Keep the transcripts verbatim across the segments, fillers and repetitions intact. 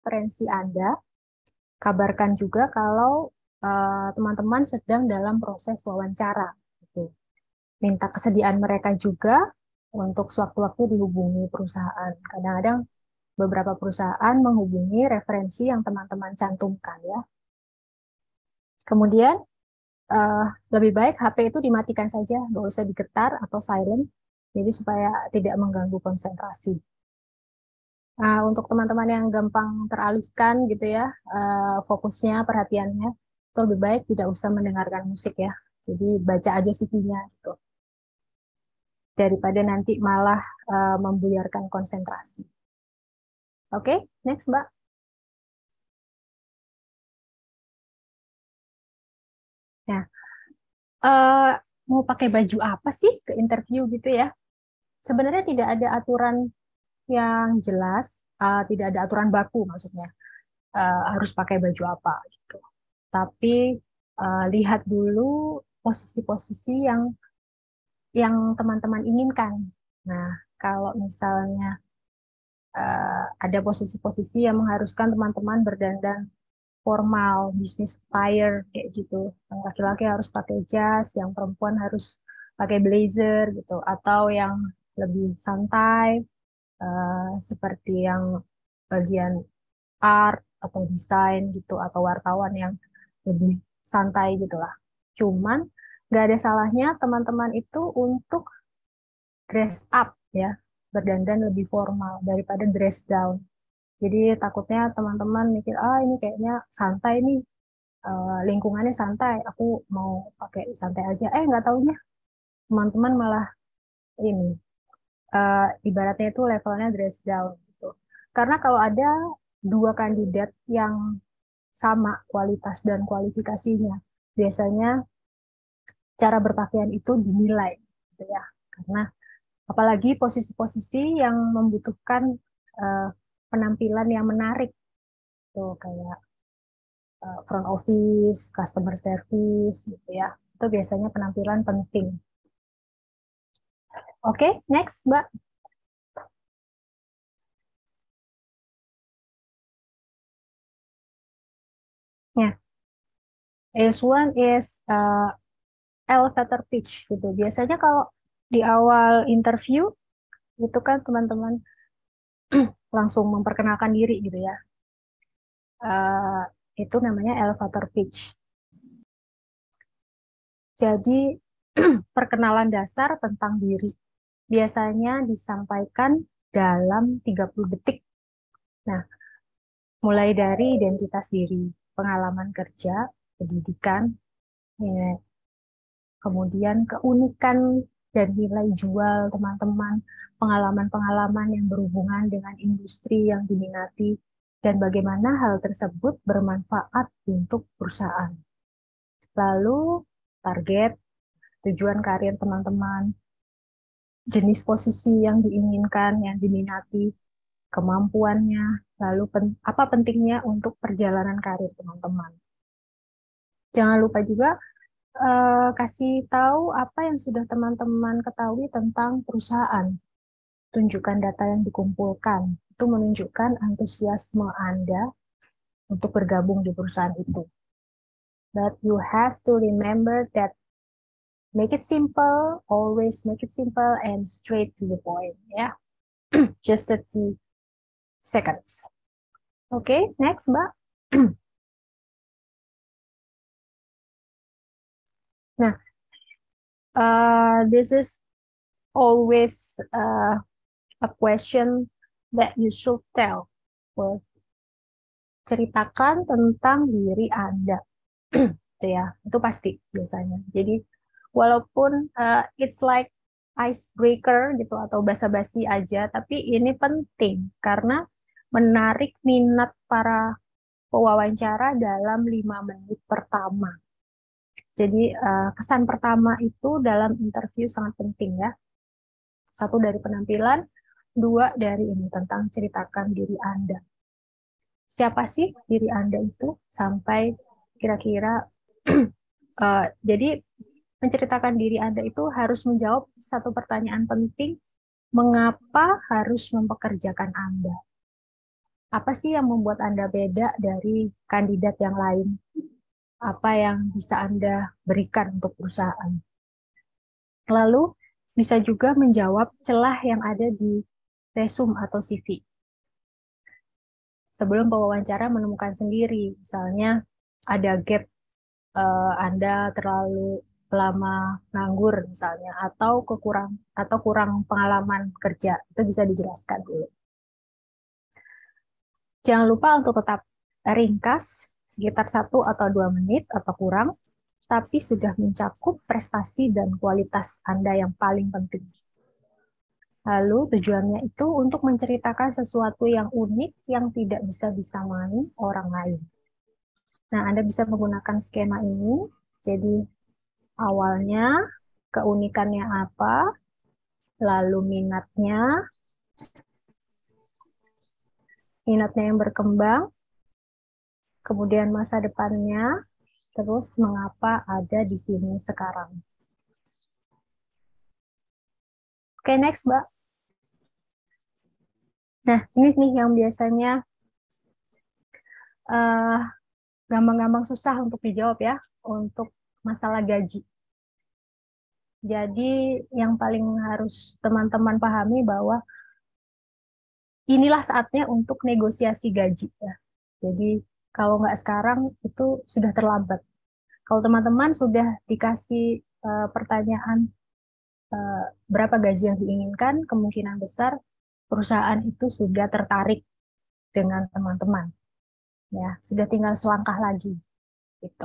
referensi Anda. Kabarkan juga kalau teman-teman uh, sedang dalam proses wawancara. Gitu. Minta kesediaan mereka juga untuk sewaktu-waktu dihubungi perusahaan. Kadang-kadang beberapa perusahaan menghubungi referensi yang teman-teman cantumkan ya. Kemudian uh, lebih baik H P itu dimatikan saja, nggak usah digetar atau silent, jadi supaya tidak mengganggu konsentrasi. Nah, untuk teman-teman yang gampang teralihkan gitu ya, uh, fokusnya, perhatiannya, itu lebih baik tidak usah mendengarkan musik ya. Jadi baca aja C V-nya gitu. Daripada nanti malah uh, membuyarkan konsentrasi. Oke, okay, next Mbak. Nah, uh, mau pakai baju apa sih ke interview gitu ya? Sebenarnya tidak ada aturan yang jelas, uh, tidak ada aturan baku maksudnya uh, harus pakai baju apa gitu. Tapi uh, lihat dulu posisi-posisi yang yang teman-teman inginkan. Nah, kalau misalnya uh, ada posisi-posisi yang mengharuskan teman-teman berdandan formal, business attire kayak gitu. Yang laki-laki harus pakai jas, yang perempuan harus pakai blazer gitu, atau yang lebih santai uh, seperti yang bagian art atau desain gitu atau wartawan yang lebih santai gitulah. Cuman nggak ada salahnya teman-teman itu untuk dress up ya, berdandan lebih formal daripada dress down. Jadi takutnya teman-teman mikir ah ini kayaknya santai nih, eh, lingkungannya santai, aku mau pakai santai aja. Eh nggak taunya teman-teman malah ini eh, ibaratnya itu levelnya dress down gitu. Karena kalau ada dua kandidat yang sama kualitas dan kualifikasinya, biasanya cara berpakaian itu dinilai, gitu ya. Karena apalagi posisi-posisi yang membutuhkan uh, penampilan yang menarik, tuh kayak uh, front office, customer service, gitu ya. Itu biasanya penampilan penting. Oke, okay, next, Mbak. Ya, yeah. This one is uh, elevator pitch gitu. Biasanya kalau di awal interview itu kan teman-teman langsung memperkenalkan diri gitu ya. Uh, itu namanya elevator pitch. Jadi perkenalan dasar tentang diri biasanya disampaikan dalam tiga puluh detik. Nah, mulai dari identitas diri, pengalaman kerja, pendidikan, ya, kemudian keunikan dan nilai jual teman-teman, pengalaman-pengalaman yang berhubungan dengan industri yang diminati, dan bagaimana hal tersebut bermanfaat untuk perusahaan. Lalu target, tujuan karir teman-teman, jenis posisi yang diinginkan, yang diminati, kemampuannya, lalu pen, apa pentingnya untuk perjalanan karir teman-teman. Jangan lupa juga uh, kasih tahu apa yang sudah teman-teman ketahui tentang perusahaan. Tunjukkan data yang dikumpulkan. Itu menunjukkan antusiasme Anda untuk bergabung di perusahaan itu. But you have to remember that make it simple, always make it simple and straight to the point. Ya, yeah? Just thirty seconds. Oke, okay, next, Mbak. Nah, uh, this is always uh, a question that you should tell. Well, ceritakan tentang diri Anda. Itu ya, itu pasti biasanya. Jadi, walaupun uh, it's like icebreaker gitu atau basa-basi aja, tapi ini penting karena menarik minat para pewawancara dalam lima menit pertama. Jadi uh, kesan pertama itu dalam interview sangat penting ya. Satu dari penampilan, dua dari ini tentang ceritakan diri Anda. Siapa sih diri Anda itu sampai kira-kira uh, jadi menceritakan diri Anda itu harus menjawab satu pertanyaan penting, mengapa harus mempekerjakan Anda? Apa sih yang membuat Anda beda dari kandidat yang lain? Apa yang bisa Anda berikan untuk perusahaan? Lalu bisa juga menjawab celah yang ada di resume atau C V. Sebelum pewawancara menemukan sendiri, misalnya ada gap, eh, Anda terlalu lama nganggur misalnya, atau kekurang atau kurang pengalaman kerja, itu bisa dijelaskan dulu. Jangan lupa untuk tetap ringkas, sekitar satu atau dua menit atau kurang, tapi sudah mencakup prestasi dan kualitas Anda yang paling penting. Lalu tujuannya itu untuk menceritakan sesuatu yang unik yang tidak bisa disamai orang lain. Nah, Anda bisa menggunakan skema ini. Jadi awalnya keunikannya apa, lalu minatnya, minatnya yang berkembang, kemudian masa depannya, terus mengapa ada di sini sekarang. Oke, next, Mbak. Nah, ini nih yang biasanya eh, gampang-gampang susah untuk dijawab ya, untuk masalah gaji. Jadi yang paling harus teman-teman pahami bahwa inilah saatnya untuk negosiasi gaji ya. Jadi kalau nggak sekarang itu sudah terlambat. Kalau teman-teman sudah dikasih eh, pertanyaan eh, berapa gaji yang diinginkan, kemungkinan besar perusahaan itu sudah tertarik dengan teman-teman. Ya, sudah tinggal selangkah lagi gitu.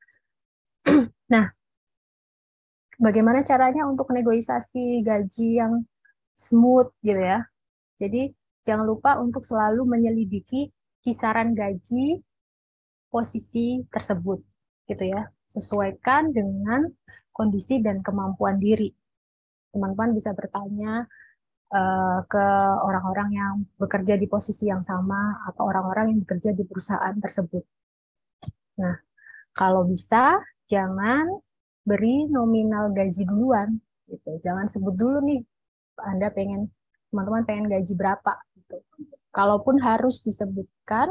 Nah, bagaimana caranya untuk negosiasi gaji yang smooth gitu ya? Jadi jangan lupa untuk selalu menyelidiki kisaran gaji posisi tersebut gitu ya. Sesuaikan dengan kondisi dan kemampuan diri. Teman-teman bisa bertanya eh, ke orang-orang yang bekerja di posisi yang sama atau orang-orang yang bekerja di perusahaan tersebut. Nah, kalau bisa jangan beri nominal gaji duluan gitu. Jangan sebut dulu nih Anda pengen teman-teman pengen gaji berapa gitu. Kalaupun harus disebutkan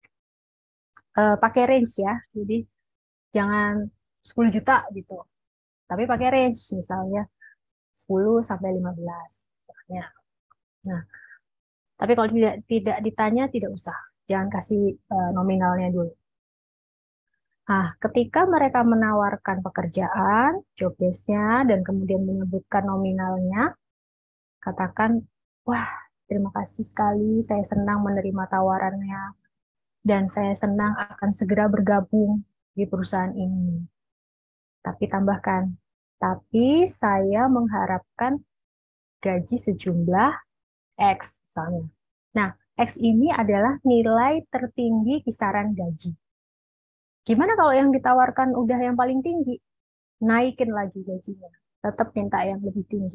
eh, pakai range ya. Jadi jangan sepuluh juta gitu. Tapi pakai range misalnya sepuluh sampai lima belas misalnya. Nah, tapi kalau tidak tidak ditanya tidak usah. Jangan kasih eh, nominalnya dulu. Nah, ketika mereka menawarkan pekerjaan, job desk-nya, dan kemudian menyebutkan nominalnya, katakan, wah, terima kasih sekali, saya senang menerima tawarannya, dan saya senang akan segera bergabung di perusahaan ini. Tapi tambahkan, tapi saya mengharapkan gaji sejumlah X, misalnya. Nah, X ini adalah nilai tertinggi kisaran gaji. Gimana kalau yang ditawarkan udah yang paling tinggi? Naikin lagi gajinya. Tetap minta yang lebih tinggi.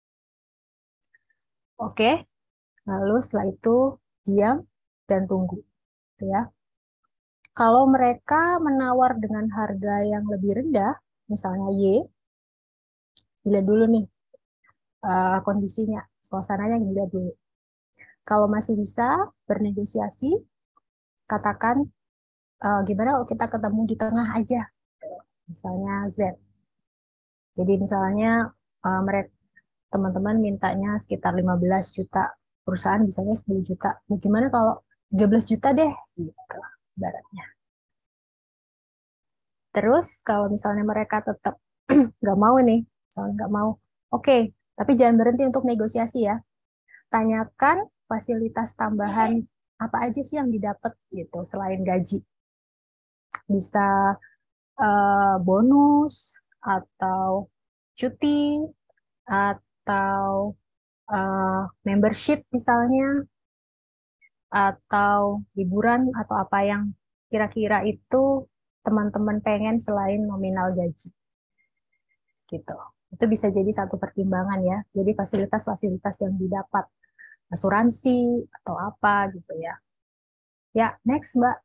Oke, lalu setelah itu diam dan tunggu. Gitu ya. Kalau mereka menawar dengan harga yang lebih rendah, misalnya Y, dilihat dulu nih eh, kondisinya, suasananya dilihat dulu. Kalau masih bisa bernegosiasi, katakan eh, gimana kalau kita ketemu di tengah aja, misalnya Z. Jadi misalnya eh, mereka teman-teman mintanya sekitar lima belas juta, perusahaan bisanya sepuluh juta. Nah, gimana kalau tiga belas juta deh, gitu ibaratnya. Terus kalau misalnya mereka tetap nggak mau nih, misalnya nggak mau, oke, tapi jangan berhenti untuk negosiasi ya. Tanyakan fasilitas tambahan apa aja sih yang didapat gitu selain gaji. Bisa eh, bonus atau cuti atau eh, membership misalnya atau liburan atau apa yang kira-kira itu teman-teman pengen selain nominal gaji gitu. Itu bisa jadi satu pertimbangan ya. Jadi fasilitas-fasilitas yang didapat, asuransi atau apa gitu ya. Ya, next Mbak.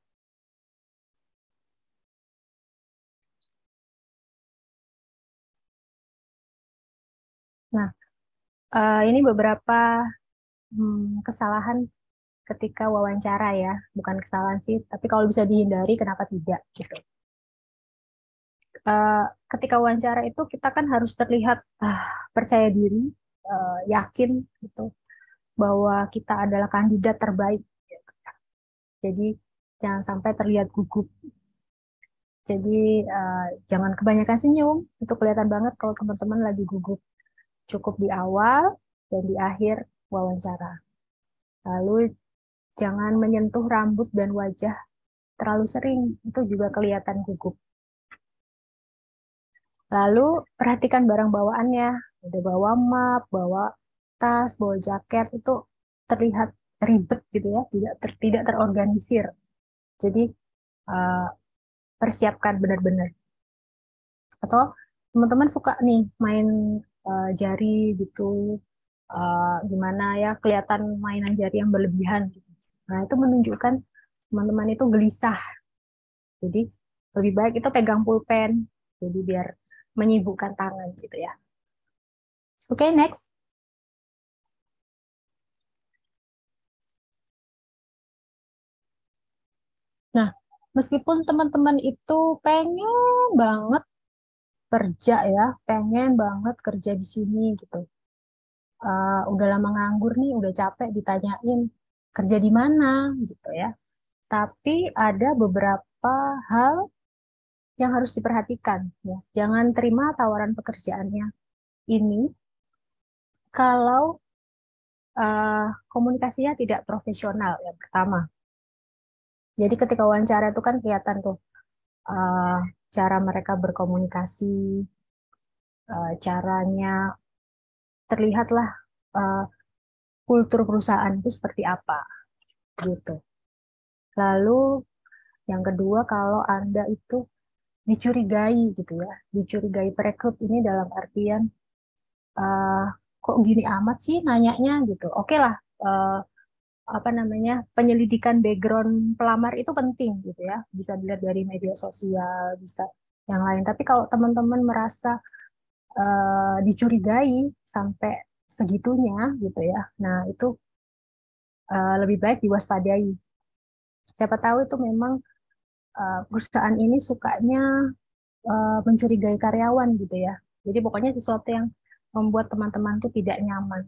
Nah, eh, ini beberapa hmm, kesalahan ketika wawancara ya, bukan kesalahan sih, tapi kalau bisa dihindari kenapa tidak gitu. Uh, ketika wawancara itu kita kan harus terlihat ah, percaya diri, uh, yakin gitu bahwa kita adalah kandidat terbaik. Jadi jangan sampai terlihat gugup. Jadi uh, jangan kebanyakan senyum, itu kelihatan banget kalau teman-teman lagi gugup. Cukup di awal dan di akhir wawancara. Lalu jangan menyentuh rambut dan wajah terlalu sering, itu juga kelihatan gugup. Lalu perhatikan barang bawaannya, udah bawa map, bawa tas, bawa jaket, itu terlihat ribet gitu ya, tidak ter, tidak terorganisir. Jadi uh, persiapkan benar-benar. Atau teman-teman suka nih main uh, jari gitu, uh, gimana ya kelihatan mainan jari yang berlebihan gitu. Nah itu menunjukkan teman-teman itu gelisah. Jadi lebih baik itu pegang pulpen, jadi biar menyibukkan tangan gitu ya. Oke, okay, next. Nah, meskipun teman-teman itu pengen banget kerja ya, pengen banget kerja di sini gitu. Uh, udah lama nganggur nih, udah capek ditanyain kerja di mana gitu ya. Tapi ada beberapa hal yang harus diperhatikan ya. Jangan terima tawaran pekerjaannya ini kalau uh, komunikasinya tidak profesional yang pertama. Jadi ketika wawancara itu kan kelihatan tuh uh, cara mereka berkomunikasi, uh, caranya terlihatlah uh, kultur perusahaan itu seperti apa gitu. Lalu yang kedua kalau Anda itu dicurigai gitu ya, dicurigai perekrut ini dalam artian uh, kok gini amat sih nanyanya gitu. Oke lah, uh, apa namanya penyelidikan background pelamar itu penting gitu ya, bisa dilihat dari media sosial, bisa yang lain. Tapi kalau teman-teman merasa uh, dicurigai sampai segitunya gitu ya, nah itu uh, lebih baik diwaspadai. Siapa tahu itu memang uh, perusahaan ini sukanya uh, mencurigai karyawan gitu ya. Jadi pokoknya sesuatu yang membuat teman-teman tuh tidak nyaman.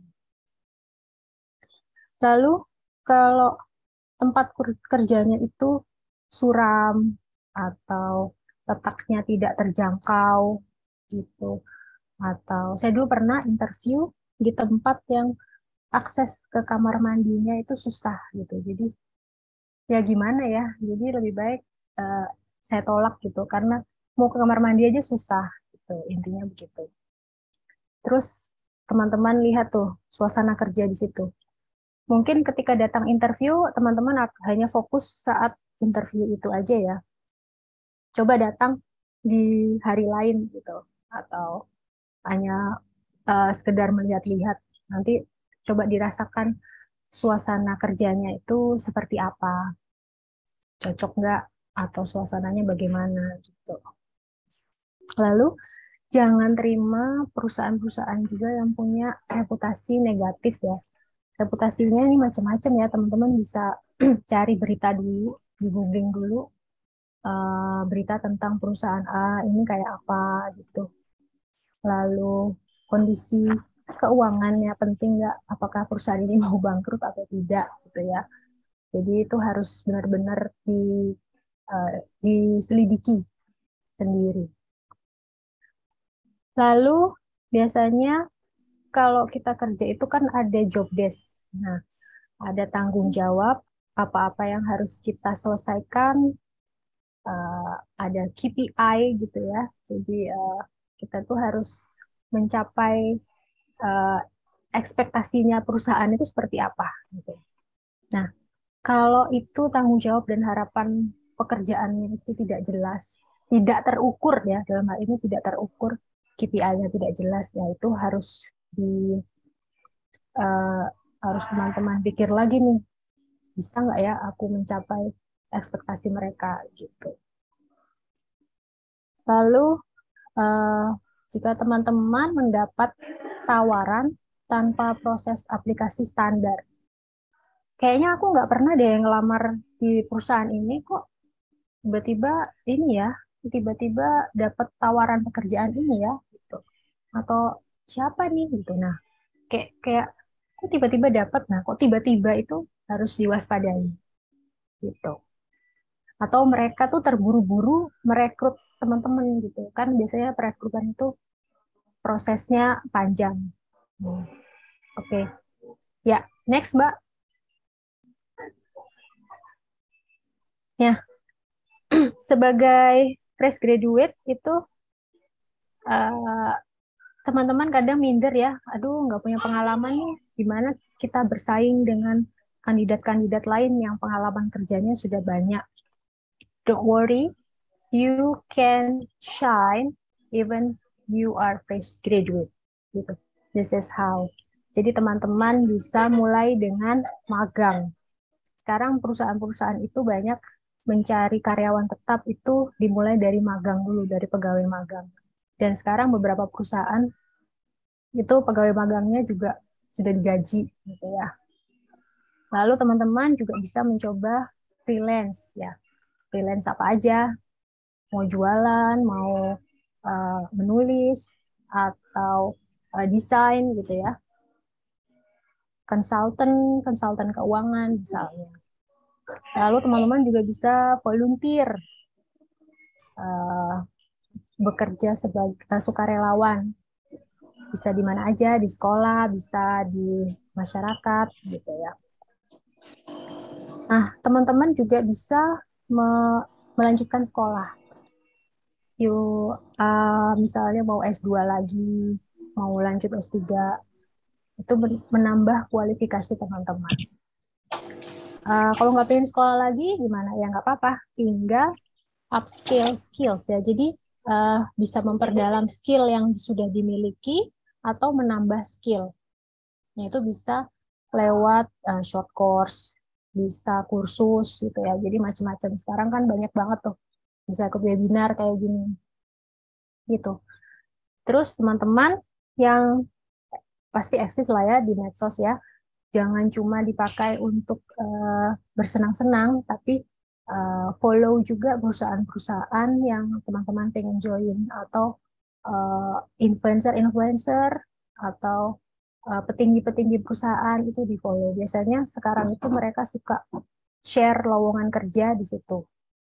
Lalu kalau tempat kerjanya itu suram atau letaknya tidak terjangkau gitu, atau saya dulu pernah interview di tempat yang akses ke kamar mandinya itu susah gitu. Jadi ya gimana ya, jadi lebih baik uh, saya tolak gitu karena mau ke kamar mandi aja susah gitu, intinya begitu. Terus teman-teman lihat tuh suasana kerja di situ. Mungkin ketika datang interview teman-teman hanya fokus saat interview itu aja ya. Coba datang di hari lain gitu, atau hanya uh, sekedar melihat-lihat. Nanti coba dirasakan suasana kerjanya itu seperti apa, cocok nggak, atau suasananya bagaimana gitu. Lalu jangan terima perusahaan-perusahaan juga yang punya reputasi negatif ya. Reputasinya ini macam-macam ya, teman-teman bisa cari berita dulu, di googling dulu uh, berita tentang perusahaan A ini kayak apa gitu. Lalu kondisi keuangannya penting nggak, apakah perusahaan ini mau bangkrut atau tidak gitu ya. Jadi itu harus benar-benar di, uh, diselidiki sendiri. Lalu biasanya kalau kita kerja itu kan ada job desk. Nah, ada tanggung jawab apa-apa yang harus kita selesaikan, uh, ada K P I gitu ya. Jadi uh, kita tuh harus mencapai uh, ekspektasinya perusahaan itu seperti apa gitu. Nah, kalau itu tanggung jawab dan harapan pekerjaannya itu tidak jelas, tidak terukur ya, dalam hal ini tidak terukur, K P I-nya tidak jelas, ya itu harus di uh, harus teman-teman pikir lagi nih, bisa nggak ya aku mencapai ekspektasi mereka gitu. Lalu uh, jika teman-teman mendapat tawaran tanpa proses aplikasi standar, kayaknya aku nggak pernah deh ngelamar di perusahaan ini kok tiba-tiba ini ya, tiba-tiba dapat tawaran pekerjaan ini ya, gitu. Atau siapa nih gitu. Nah, kayak kayak kok tiba-tiba dapat, nah kok tiba-tiba itu harus diwaspadai gitu. Atau mereka tuh terburu-buru merekrut teman-teman gitu. Kan biasanya perekrutan itu prosesnya panjang. Hmm, Oke, okay. Ya, next Mbak. Ya, sebagai fresh graduate itu eh, teman-teman kadang minder ya, aduh nggak punya pengalaman nih, gimana kita bersaing dengan kandidat-kandidat lain yang pengalaman kerjanya sudah banyak. Don't worry, you can shine even you are fresh graduate. Gitu. This is how. Jadi teman-teman bisa mulai dengan magang. Sekarang perusahaan-perusahaan itu banyak mencari karyawan tetap itu dimulai dari magang dulu, dari pegawai magang. Dan sekarang beberapa perusahaan itu pegawai magangnya juga sudah digaji gitu ya. Lalu teman-teman juga bisa mencoba freelance ya. Freelance apa aja, mau jualan, mau uh, menulis atau uh, desain gitu ya. Konsultan, konsultan keuangan misalnya. Lalu teman-teman juga bisa volunteer, uh, bekerja sebagai uh, sukarelawan. Bisa di mana aja, di sekolah, bisa di masyarakat gitu ya. Nah, teman-teman juga bisa me melanjutkan sekolah. Yuk, uh, misalnya mau S dua lagi, mau lanjut S tiga, itu menambah kualifikasi teman-teman. Uh, kalau nggak pengen sekolah lagi, gimana? Ya nggak apa-apa, tinggal upskill skills ya. Jadi uh, bisa memperdalam skill yang sudah dimiliki atau menambah skill. Yaitu bisa lewat uh, short course, bisa kursus gitu ya. Jadi macam-macam. Sekarang kan banyak banget tuh. Bisa ikut webinar kayak gini. Gitu. Terus teman-teman yang pasti eksis lah ya di medsos ya. Jangan cuma dipakai untuk uh, bersenang-senang, tapi uh, follow juga perusahaan-perusahaan yang teman-teman pengen join atau uh, influencer-influencer atau uh, petinggi-petinggi perusahaan itu di follow. Biasanya sekarang itu mereka suka share lowongan kerja di situ.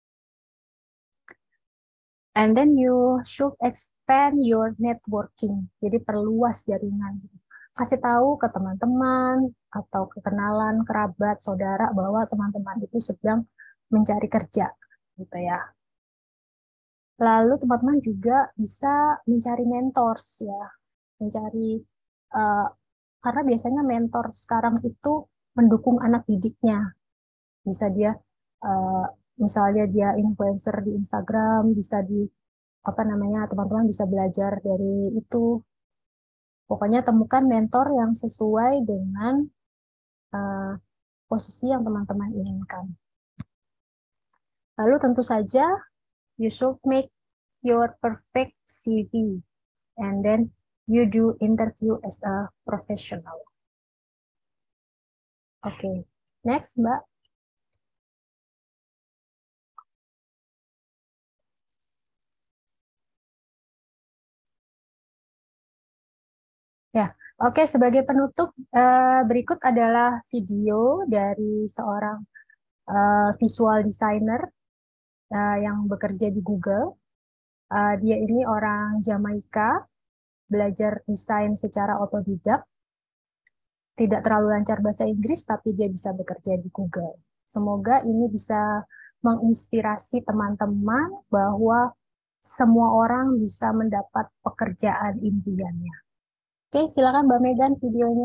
And then you should expand your networking. Jadi perluas jaringan. Kasih tahu ke teman-teman atau ke kenalan, kerabat, saudara bahwa teman-teman itu sedang mencari kerja, gitu ya. Lalu teman-teman juga bisa mencari mentors ya, mencari uh, karena biasanya mentor sekarang itu mendukung anak didiknya. Bisa dia uh, misalnya dia influencer di Instagram, bisa di apa namanya teman-teman bisa belajar dari itu. Pokoknya temukan mentor yang sesuai dengan uh, posisi yang teman-teman inginkan. Lalu tentu saja you should make your perfect C V and then you do interview as a professional. Oke, okay. Next Mbak. Ya, oke. Okay. Sebagai penutup, uh, berikut adalah video dari seorang uh, visual designer uh, yang bekerja di Google. Uh, dia ini orang Jamaika, belajar desain secara otodidak, tidak terlalu lancar bahasa Inggris, tapi dia bisa bekerja di Google. Semoga ini bisa menginspirasi teman-teman bahwa semua orang bisa mendapat pekerjaan impiannya. Oke, silakan Mbak Megan videonya.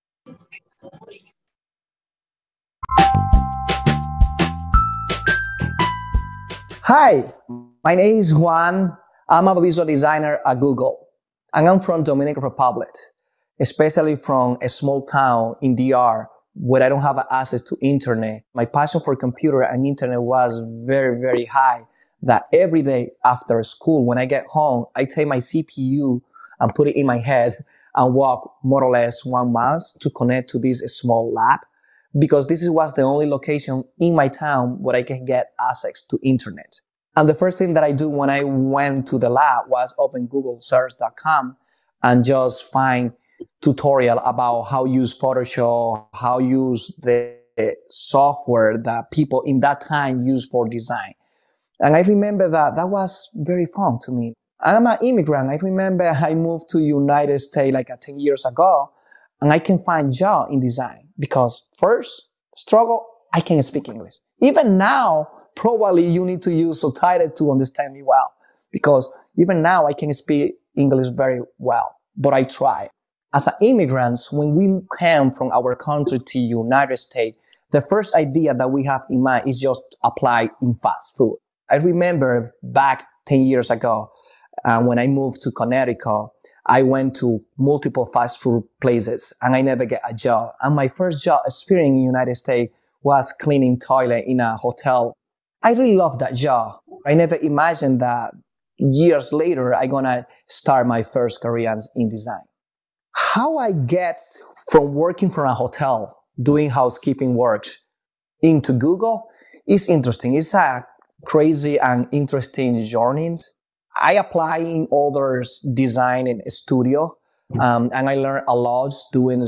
Hi, my name is Juan. I'm a visual designer at Google, and I'm from Dominican Republic, especially from a small town in D R where I don't have access to internet. My passion for computer and internet was very, very high that every day after school, when I get home, I take my C P U and put it in my head and walk more or less one mile to connect to this small lab because this was the only location in my town where I can get access to internet. And the first thing that I do when I went to the lab was open google search dot com and just find tutorial about how use Photoshop, how use the software that people in that time used for design. And I remember that that was very fun to me. I'm an immigrant. I remember I moved to United States like uh, ten years ago, and I can find job in design because first struggle, I can speak English. Even now, probably you need to use subtitles to understand me well, because even now I can speak English very well, but I try. As an immigrants, when we came from our country to United States, the first idea that we have in mind is just apply in fast food. I remember back ten years ago, uh, when I moved to Connecticut, I went to multiple fast food places and I never get a job. And my first job experience in the United States was cleaning toilet in a hotel. I really love that job. I never imagined that years later, I'm gonna start my first career in design. How I get from working from a hotel, doing housekeeping work, into Google is interesting. It's a crazy and interesting journey. I apply in others design in studio, um, and I learned a lot doing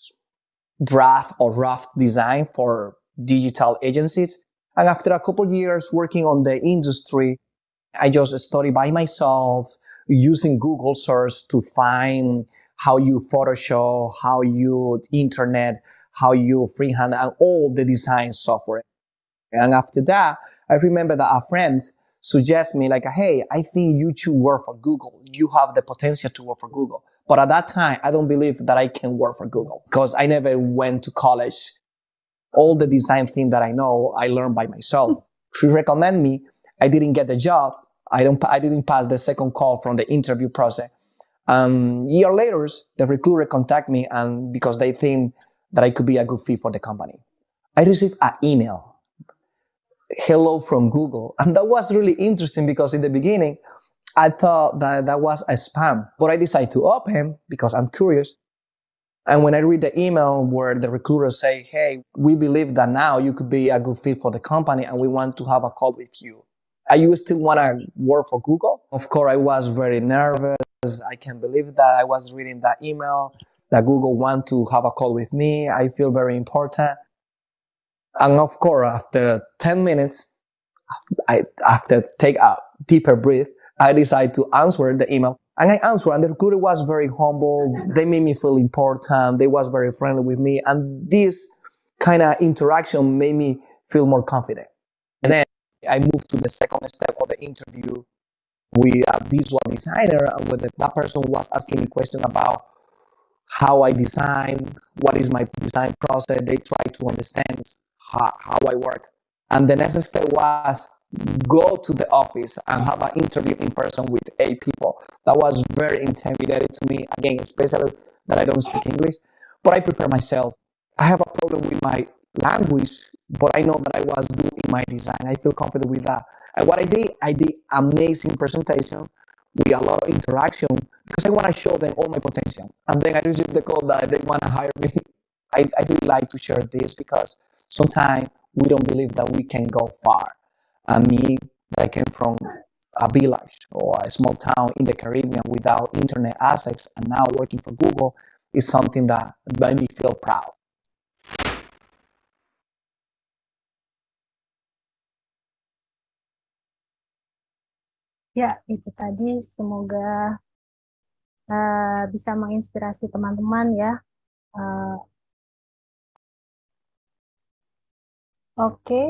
draft or rough design for digital agencies. And after a couple of years working on the industry, I just study by myself using Google search to find how you Photoshop, how you internet, how you freehand, and all the design software. And after that, I remember that a friend suggested me like, hey, I think you should work for Google. You have the potential to work for Google. But at that time, I don't believe that I can work for Google because I never went to college. All the design thing that I know, I learned by myself. She recommended me. I didn't get the job. I don't. I didn't pass the second call from the interview process. Um, year later, the recruiter contacted me, and because they think that I could be a good fit for the company, I received an email, "Hello from Google," and that was really interesting because in the beginning, I thought that that was a spam, but I decided to open because I'm curious. And when I read the email where the recruiter say, "Hey, we believe that now you could be a good fit for the company, and we want to have a call with you. Are you still want to work for Google?" Of course, I was very nervous. I can't believe that I was reading that email that Google want to have a call with me. I feel very important. And of course, after ten minutes, I, after take a deeper breath, I decided to answer the email. And I answered, and the recruiter was very humble. They made me feel important. They was very friendly with me. And this kind of interaction made me feel more confident. And then I moved to the second step of the interview with a visual designer, where that person was asking me questions about how I design, what is my design process. They try to understand how, how I work. And the next step was go to the office and have an interview in person with eight people. That was very intimidating to me, again, especially that I don't speak English. But I prepare myself. I have a problem with my language, but I know that I was good in my design. I feel confident with that. And what I did, I did amazing presentation with a lot of interaction because I want to show them all my potential. And then I received the call that they want to hire me. I, I really like to share this because sometimes we don't believe that we can go far. And me, I came from a village or a small town in the Caribbean without internet access, and now working for Google is something that made me feel proud. Ya, itu tadi semoga uh, bisa menginspirasi teman-teman ya. Uh, Oke, okay.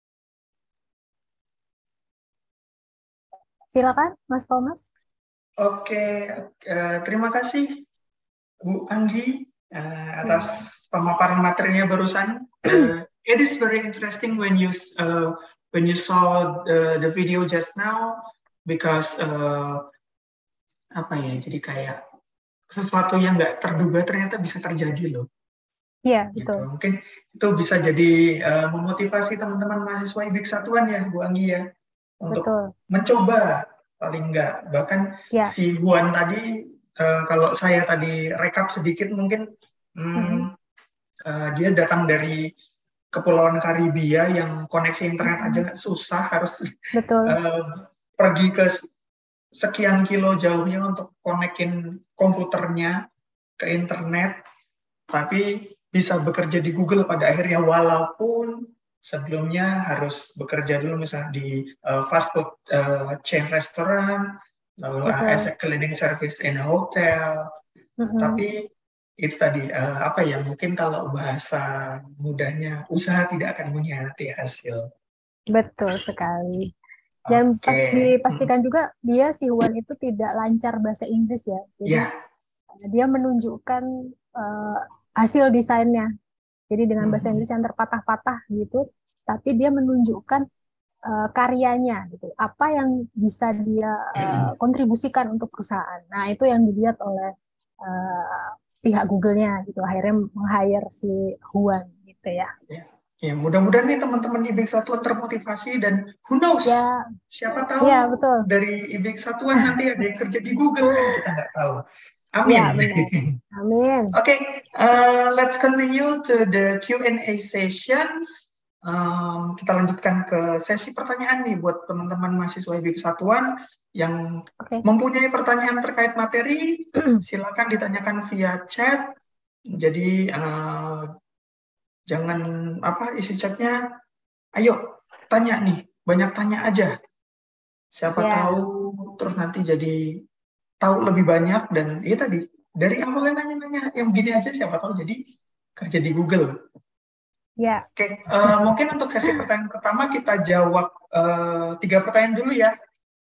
Silakan, Mas Thomas. Oke, okay. uh, terima kasih Bu Anggi uh, atas yeah. pemaparan materinya barusan. Uh, it is very interesting when you uh, when you saw the, the video just now. Because uh, apa ya, jadi kayak sesuatu yang nggak terduga ternyata bisa terjadi loh. Iya, gitu. betul. Mungkin itu bisa jadi uh, memotivasi teman-teman mahasiswa I B K Satuan ya, Bu Anggi ya, untuk betul. mencoba paling nggak. Bahkan ya. si Juan tadi, uh, kalau saya tadi rekap sedikit mungkin, hmm, mm-hmm. uh, dia datang dari Kepulauan Karibia yang koneksi internet aja Mm-mm. susah, harus Betul. uh, pergi ke sekian kilo jauhnya untuk konekin komputernya ke internet, tapi bisa bekerja di Google pada akhirnya, walaupun sebelumnya harus bekerja dulu misalnya di uh, fast food uh, chain restaurant, lalu uh, as Betul. a cleaning service in a hotel. Mm-mm. Tapi itu tadi uh, apa ya, mungkin kalau bahasa mudahnya, usaha tidak akan mengkhianati hasil. Betul sekali. Dan pas Oke. dipastikan juga dia si Huan itu tidak lancar bahasa Inggris ya. Jadi Ya. dia menunjukkan uh, hasil desainnya. Jadi dengan bahasa Mhm. Inggris yang terpatah-patah gitu, tapi dia menunjukkan uh, karyanya gitu. Apa yang bisa dia uh, kontribusikan untuk perusahaan. Nah, itu yang dilihat oleh uh, pihak Google-nya gitu. Akhirnya meng-hire si Huan gitu ya. Ya. Ya, mudah-mudahan nih teman-teman I B X Satuan termotivasi, dan who knows, Ya, siapa tahu ya betul. dari I B X Satuan nanti ada yang kerja di Google, kan kita nggak tahu. Ya, Amin. benar. Amin. Oke, okay, uh, let's continue to the Q and A sessions. Um, kita lanjutkan ke sesi pertanyaan nih buat teman-teman mahasiswa I B X Satuan yang Oke. mempunyai pertanyaan terkait materi, silakan ditanyakan via chat. Jadi uh, jangan apa isi chatnya, ayo tanya nih, banyak tanya aja. Siapa Ya. tahu terus nanti jadi tahu lebih banyak, dan ya tadi dari awalnya nanya-nanya yang begini aja, siapa tahu jadi kerja di Google. Ya. Oke, uh, mungkin untuk sesi pertanyaan pertama kita jawab uh, tiga pertanyaan dulu ya,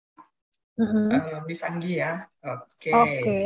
Mm-mm. uh, Miss Anggi ya. Oke. Oke.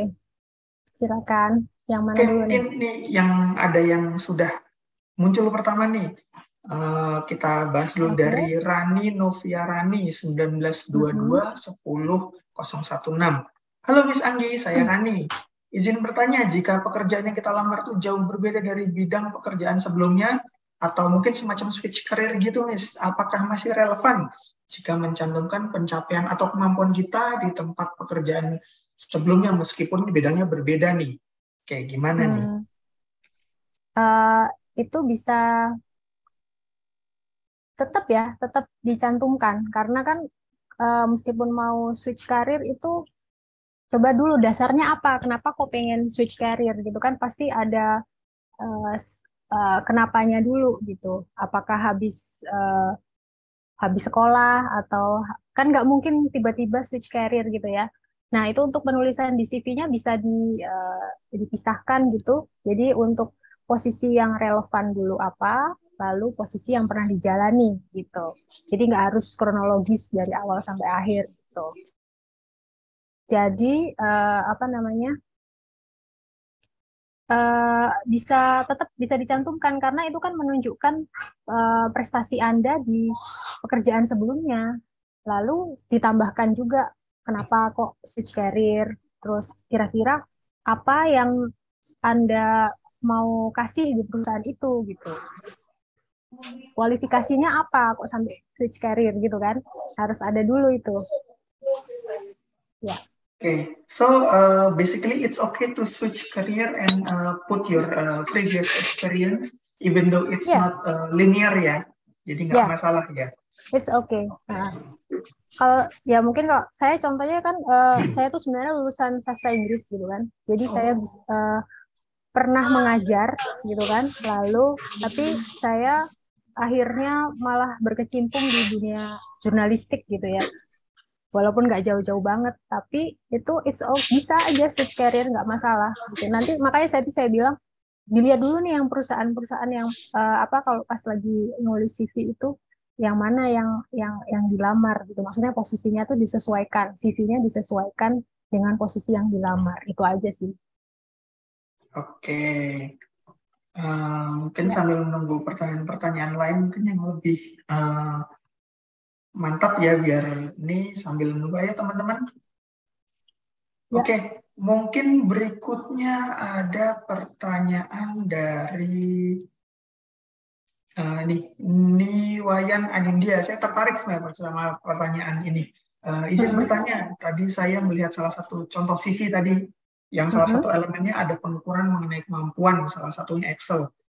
Silakan. Yang mana Oke, dulu mungkin nih? nih yang ada yang sudah muncul pertama nih. Uh, kita bahas dulu Oke. dari Rani Noviarani sembilan belas dua dua sepuluh nol satu enam. Halo Miss Anggi, saya Rani. Izin bertanya, jika pekerjaan yang kita lamar itu jauh berbeda dari bidang pekerjaan sebelumnya, atau mungkin semacam switch career gitu, Miss, apakah masih relevan jika mencantumkan pencapaian atau kemampuan kita di tempat pekerjaan sebelumnya meskipun bidangnya berbeda nih? Kayak gimana Hmm. nih? Uh, itu bisa tetap ya, tetap dicantumkan karena kan uh, meskipun mau switch karir itu coba dulu dasarnya apa, kenapa kok pengen switch karir gitu kan, pasti ada uh, uh, kenapanya dulu gitu. Apakah habis uh, habis sekolah atau kan nggak mungkin tiba-tiba switch career gitu ya. Nah, itu untuk penulisan di C V-nya bisa di, uh, dipisahkan gitu. Jadi untuk posisi yang relevan dulu apa, lalu posisi yang pernah dijalani gitu. Jadi nggak harus kronologis dari awal sampai akhir gitu. Jadi uh, apa namanya? Uh, bisa tetap bisa dicantumkan karena itu kan menunjukkan uh, prestasi Anda di pekerjaan sebelumnya. Lalu ditambahkan juga kenapa kok switch career, terus kira-kira apa yang Anda mau kasih di perusahaan itu gitu. Kualifikasinya apa kok sampai switch career gitu kan? Harus ada dulu itu. Ya. Okay, so uh, basically it's okay to switch career and uh, put your uh, previous experience, even though it's Yeah. not uh, linear ya, jadi nggak Yeah. masalah ya. It's okay. Nah, kalau ya mungkin kalau saya contohnya kan uh, saya tuh sebenarnya lulusan sastra Inggris gitu kan, jadi Oh. saya uh, pernah mengajar gitu kan, lalu tapi saya akhirnya malah berkecimpung di dunia jurnalistik gitu ya. Walaupun nggak jauh-jauh banget, tapi itu it's all, bisa aja switch career nggak masalah. Gitu. Nanti makanya saya saya bilang dilihat dulu nih yang perusahaan-perusahaan yang uh, apa kalau pas lagi nulis C V itu yang mana yang yang yang dilamar gitu. Maksudnya posisinya tuh disesuaikan, C V-nya disesuaikan dengan posisi yang dilamar. Itu aja sih. Oke, okay. uh, mungkin Ya. sambil menunggu pertanyaan-pertanyaan lain mungkin yang lebih uh, mantap ya, biar ini sambil menunggu ya teman-teman. Ya. Oke, okay. Mungkin berikutnya ada pertanyaan dari uh, nih, Niwayan Adindia. Saya tertarik sebenarnya sama pertanyaan ini. Uh, izin Mm-hmm. bertanya, tadi saya melihat salah satu contoh C V tadi, yang salah Mm-hmm. satu elemennya ada pengukuran mengenai kemampuan, salah satunya Excel.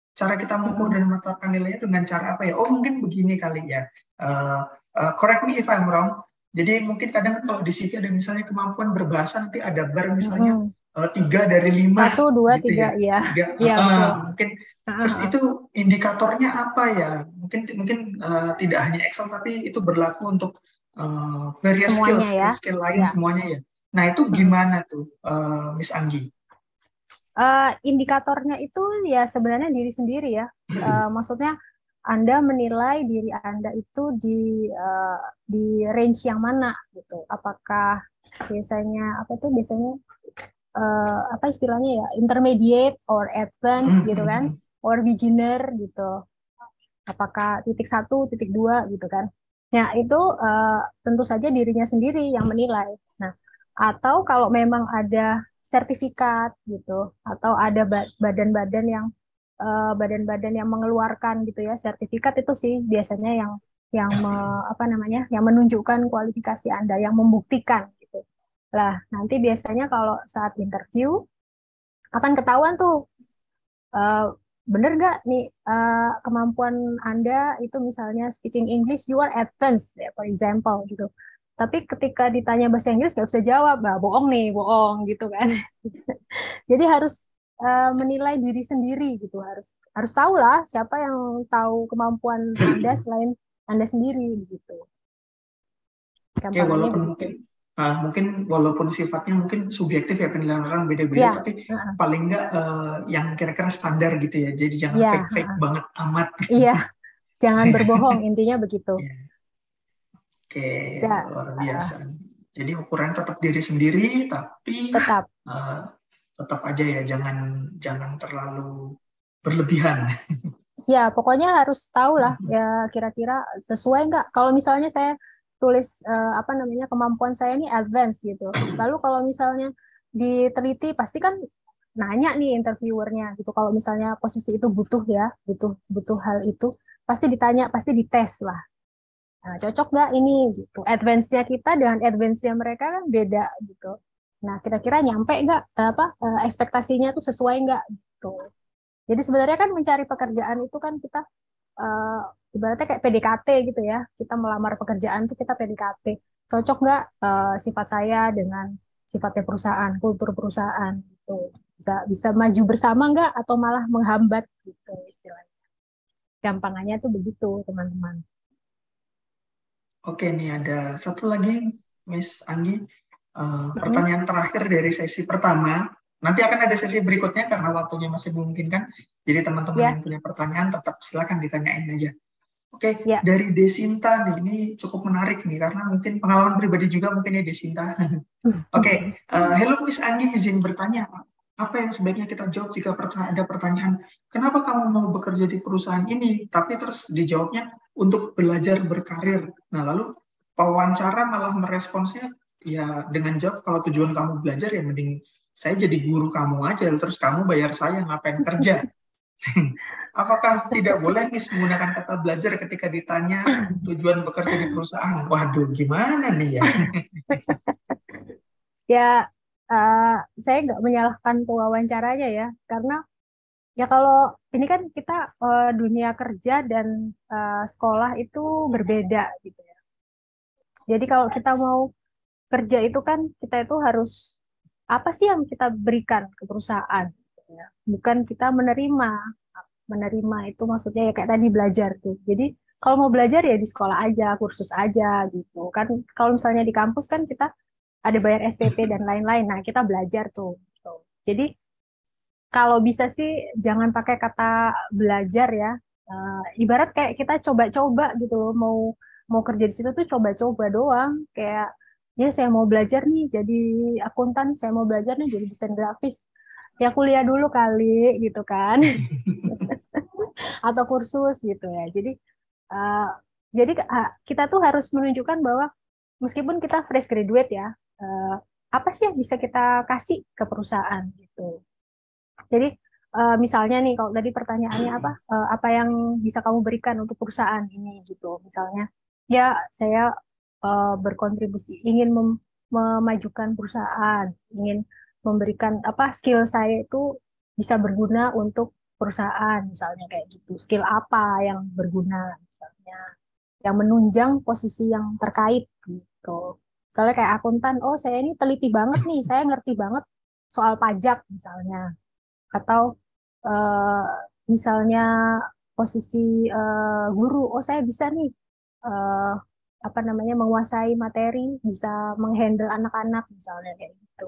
cara kita mengukur Mm-mm. dan menetapkan nilainya dengan cara apa ya? Oh mungkin begini kali ya. Uh, uh, correct me if I'm wrong. Jadi mungkin kadang kalau di C V ada misalnya kemampuan berbahasa, nanti ada bar misalnya Mm-mm. uh, tiga dari lima Satu, dua, gitu tiga, ya. iya. Tiga, uh, Iya, uh, betul. mungkin. Terus Uh-uh. itu indikatornya apa ya? Mungkin mungkin uh, tidak hanya Excel tapi itu berlaku untuk uh, various skill, Semuanya ya. skill-skill lain Ya. semuanya ya. Nah itu Mm-mm. gimana tuh, uh, Miss Anggi? Uh, indikatornya itu ya sebenarnya diri sendiri ya. Uh, maksudnya Anda menilai diri Anda itu di uh, di range yang mana gitu. Apakah biasanya apa tuh biasanya uh, apa istilahnya ya intermediate or advanced gitu kan, or beginner gitu. Apakah titik satu, titik dua gitu kan. Nah itu uh, tentu saja dirinya sendiri yang menilai. Nah atau kalau memang ada sertifikat gitu, atau ada badan-badan yang uh, badan-badan yang mengeluarkan gitu ya sertifikat itu sih biasanya yang yang me, apa namanya yang menunjukkan kualifikasi Anda, yang membuktikan gitu. Lah nanti biasanya kalau saat interview akan ketahuan tuh uh, bener nggak nih uh, kemampuan Anda itu misalnya speaking English you are advanced ya for example gitu. Tapi ketika ditanya bahasa Inggris nggak bisa jawab, bah bohong nih, bohong gitu kan. Jadi harus uh, menilai diri sendiri gitu, harus harus tahu lah siapa yang tahu kemampuan Anda selain Anda sendiri gitu. Oke, Gampangannya walaupun begitu. mungkin uh, mungkin walaupun sifatnya mungkin subjektif ya penilaian orang beda-beda, Ya, tapi uh-uh. paling nggak uh, yang kira-kira standar gitu ya. Jadi jangan Ya, fake-fake uh-uh. banget amat. Iya, jangan berbohong intinya begitu. Ya. Oke, Ya, luar uh, biasa. Jadi ukuran tetap diri sendiri, tapi tetap. uh, tetap aja ya jangan jangan terlalu berlebihan. Ya, pokoknya harus tahu lah ya kira-kira sesuai nggak. Kalau misalnya saya tulis eh, apa namanya kemampuan saya ini advance gitu. Lalu kalau misalnya diteliti pasti kan nanya nih interviewernya gitu. Kalau misalnya posisi itu butuh ya, butuh butuh hal itu, pasti ditanya, pasti dites lah. Nah, cocok nggak ini gitu. Advance-nya kita dengan advance-nya mereka kan beda gitu. Nah, kira-kira nyampe nggak eh, apa eh, ekspektasinya tuh sesuai nggak gitu. Jadi sebenarnya kan mencari pekerjaan itu kan kita uh, ibaratnya kayak P D K T gitu ya. Kita melamar pekerjaan tuh kita P D K T. Cocok nggak uh, sifat saya dengan sifatnya perusahaan, kultur perusahaan gitu. Bisa bisa maju bersama nggak atau malah menghambat gitu istilahnya. Gampangannya tuh begitu, teman-teman. Oke, nih ada satu lagi, Miss Anggi. Uh, Mm-mm. pertanyaan terakhir dari sesi pertama. Nanti akan ada sesi berikutnya karena waktunya masih memungkinkan. Jadi teman-teman Ya, yang punya pertanyaan tetap silakan ditanyain aja. Oke, ya. dari Desinta nih, ini cukup menarik nih karena mungkin pengalaman pribadi juga mungkin ya Desinta. Oke, uh, hello Miss Anggi, izin bertanya. Apa yang sebaiknya kita jawab jika ada pertanyaan, kenapa kamu mau bekerja di perusahaan ini? Tapi terus dijawabnya untuk belajar berkarir. Nah, lalu pewawancara malah meresponsnya ya dengan jawab kalau tujuan kamu belajar ya mending saya jadi guru kamu aja, terus kamu bayar saya ngapain kerja. Apakah tidak boleh nih menggunakan kata belajar ketika ditanya tujuan bekerja di perusahaan? Waduh, gimana nih ya? Ya, uh, saya nggak menyalahkan pewawancaranya ya, karena ya kalau ini kan kita uh, dunia kerja dan uh, sekolah itu berbeda gitu ya. Jadi kalau kita mau kerja itu kan kita itu harus apa sih yang kita berikan ke perusahaan, gitu ya. Bukan kita menerima. Menerima itu maksudnya ya kayak tadi belajar tuh. Jadi kalau mau belajar ya di sekolah aja, kursus aja gitu. Kan kalau misalnya di kampus kan kita ada bayar S P P dan lain-lain. Nah, kita belajar tuh. Gitu. Jadi kalau bisa sih jangan pakai kata belajar ya. Eh, ibarat kayak kita coba-coba gitu loh, mau mau kerja di situ tuh coba-coba doang. Kayak ya saya mau belajar nih jadi akuntan, saya mau belajar nih jadi desain grafis. Ya kuliah dulu kali gitu kan, atau kursus gitu ya. Jadi uh, jadi uh, kita tuh harus menunjukkan bahwa meskipun kita fresh graduate ya, uh, apa sih yang bisa kita kasih ke perusahaan gitu. Jadi uh, misalnya nih kalau tadi pertanyaannya apa uh, apa yang bisa kamu berikan untuk perusahaan ini gitu. Misalnya ya saya uh, berkontribusi ingin mem- memajukan perusahaan, ingin memberikan apa skill saya itu bisa berguna untuk perusahaan misalnya kayak gitu. Skill apa yang berguna misalnya, yang menunjang posisi yang terkait gitu. Misalnya kayak akuntan, oh saya ini teliti banget nih, saya ngerti banget soal pajak misalnya. Atau eh, misalnya posisi eh, guru, oh saya bisa nih eh, apa namanya menguasai materi, bisa menghandle anak-anak misalnya kayak gitu.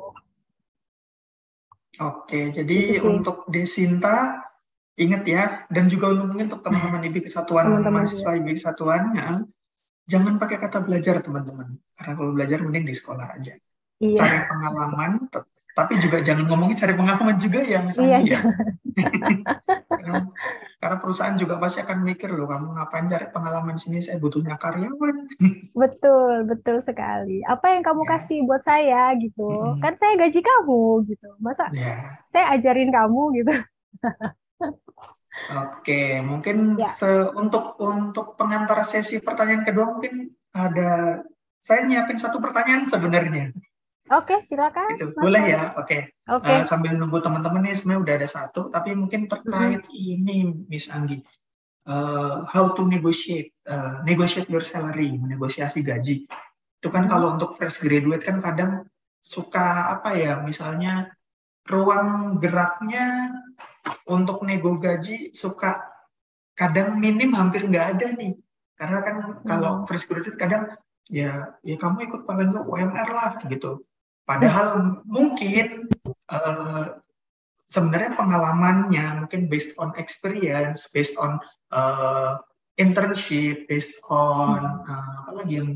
Oke, Gitu jadi sih untuk Desinta ingat ya, dan juga mungkin untuk teman-teman I B Kesatuan teman-teman juga. mahasiswa I B Kesatuan, ya, jangan pakai kata belajar teman-teman, karena kalau belajar mending di sekolah aja. Iya, Cari pengalaman, t- tapi juga jangan ngomongin cari pengalaman juga ya, Miss iya, Anggi ya. jangan. Karena, karena perusahaan juga pasti akan mikir loh, kamu ngapain cari pengalaman sini, saya butuhnya karyawan. Betul, betul sekali. Apa yang kamu Ya, kasih buat saya gitu? mm-mm. Kan saya gaji kamu gitu. Masa Ya, saya ajarin kamu gitu? oke. Mungkin Ya, se- untuk untuk pengantar sesi pertanyaan kedua mungkin ada saya nyiapin satu pertanyaan sebenarnya. oke, silakan, Itu Mas boleh ya? Thomas. Oke. Oke. Eh, sambil nunggu teman-teman nih sebenarnya udah ada satu, tapi mungkin Mm-mm. terkait ini, Miss Anggi. Eh, how to negotiate, eh, negotiate your salary, menegosiasi gaji. Itu kan Mm-mm. kalau untuk fresh graduate kan kadang suka apa ya, misalnya ruang geraknya untuk nego gaji suka kadang minim hampir nggak ada nih. Karena kan kalau Mm. fresh graduate kadang ya ya kamu ikut paling nggak U M R lah gitu. Padahal mungkin eh, sebenarnya pengalamannya mungkin based on experience, based on uh, internship, based on Mm. uh, apa lagi yang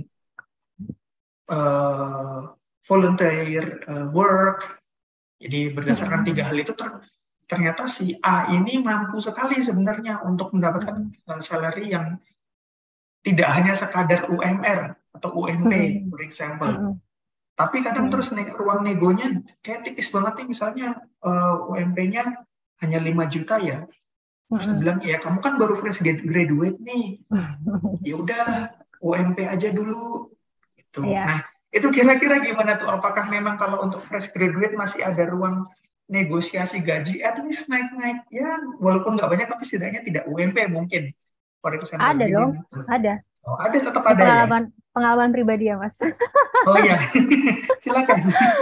uh, volunteer uh, work. Jadi berdasarkan tiga Mm-mm. hal itu ter- ternyata si A ini mampu sekali sebenarnya untuk mendapatkan Mm-mm. uh, salary yang tidak hanya sekadar U M R atau U M P, Mm-mm. for example. Mm-mm. Tapi kadang Mm-mm. terus ne- ruang negonya kayak tipis banget nih, misalnya uh, U M P-nya hanya lima juta ya. Terus Mm-mm. dibilang ya kamu kan baru fresh graduate nih, ya udah U M P aja dulu gitu. Ya, Nah itu kira-kira gimana tuh? Apakah memang kalau untuk fresh graduate masih ada ruang negosiasi gaji, at least naik-naik ya, walaupun nggak banyak tapi setidaknya tidak U M P mungkin, for example. ada Jadi dia dong, ngatur. ada. Oh ada, tetap Ini ada ya. pengalaman pengalaman pribadi ya, Mas. Oh iya, silakan.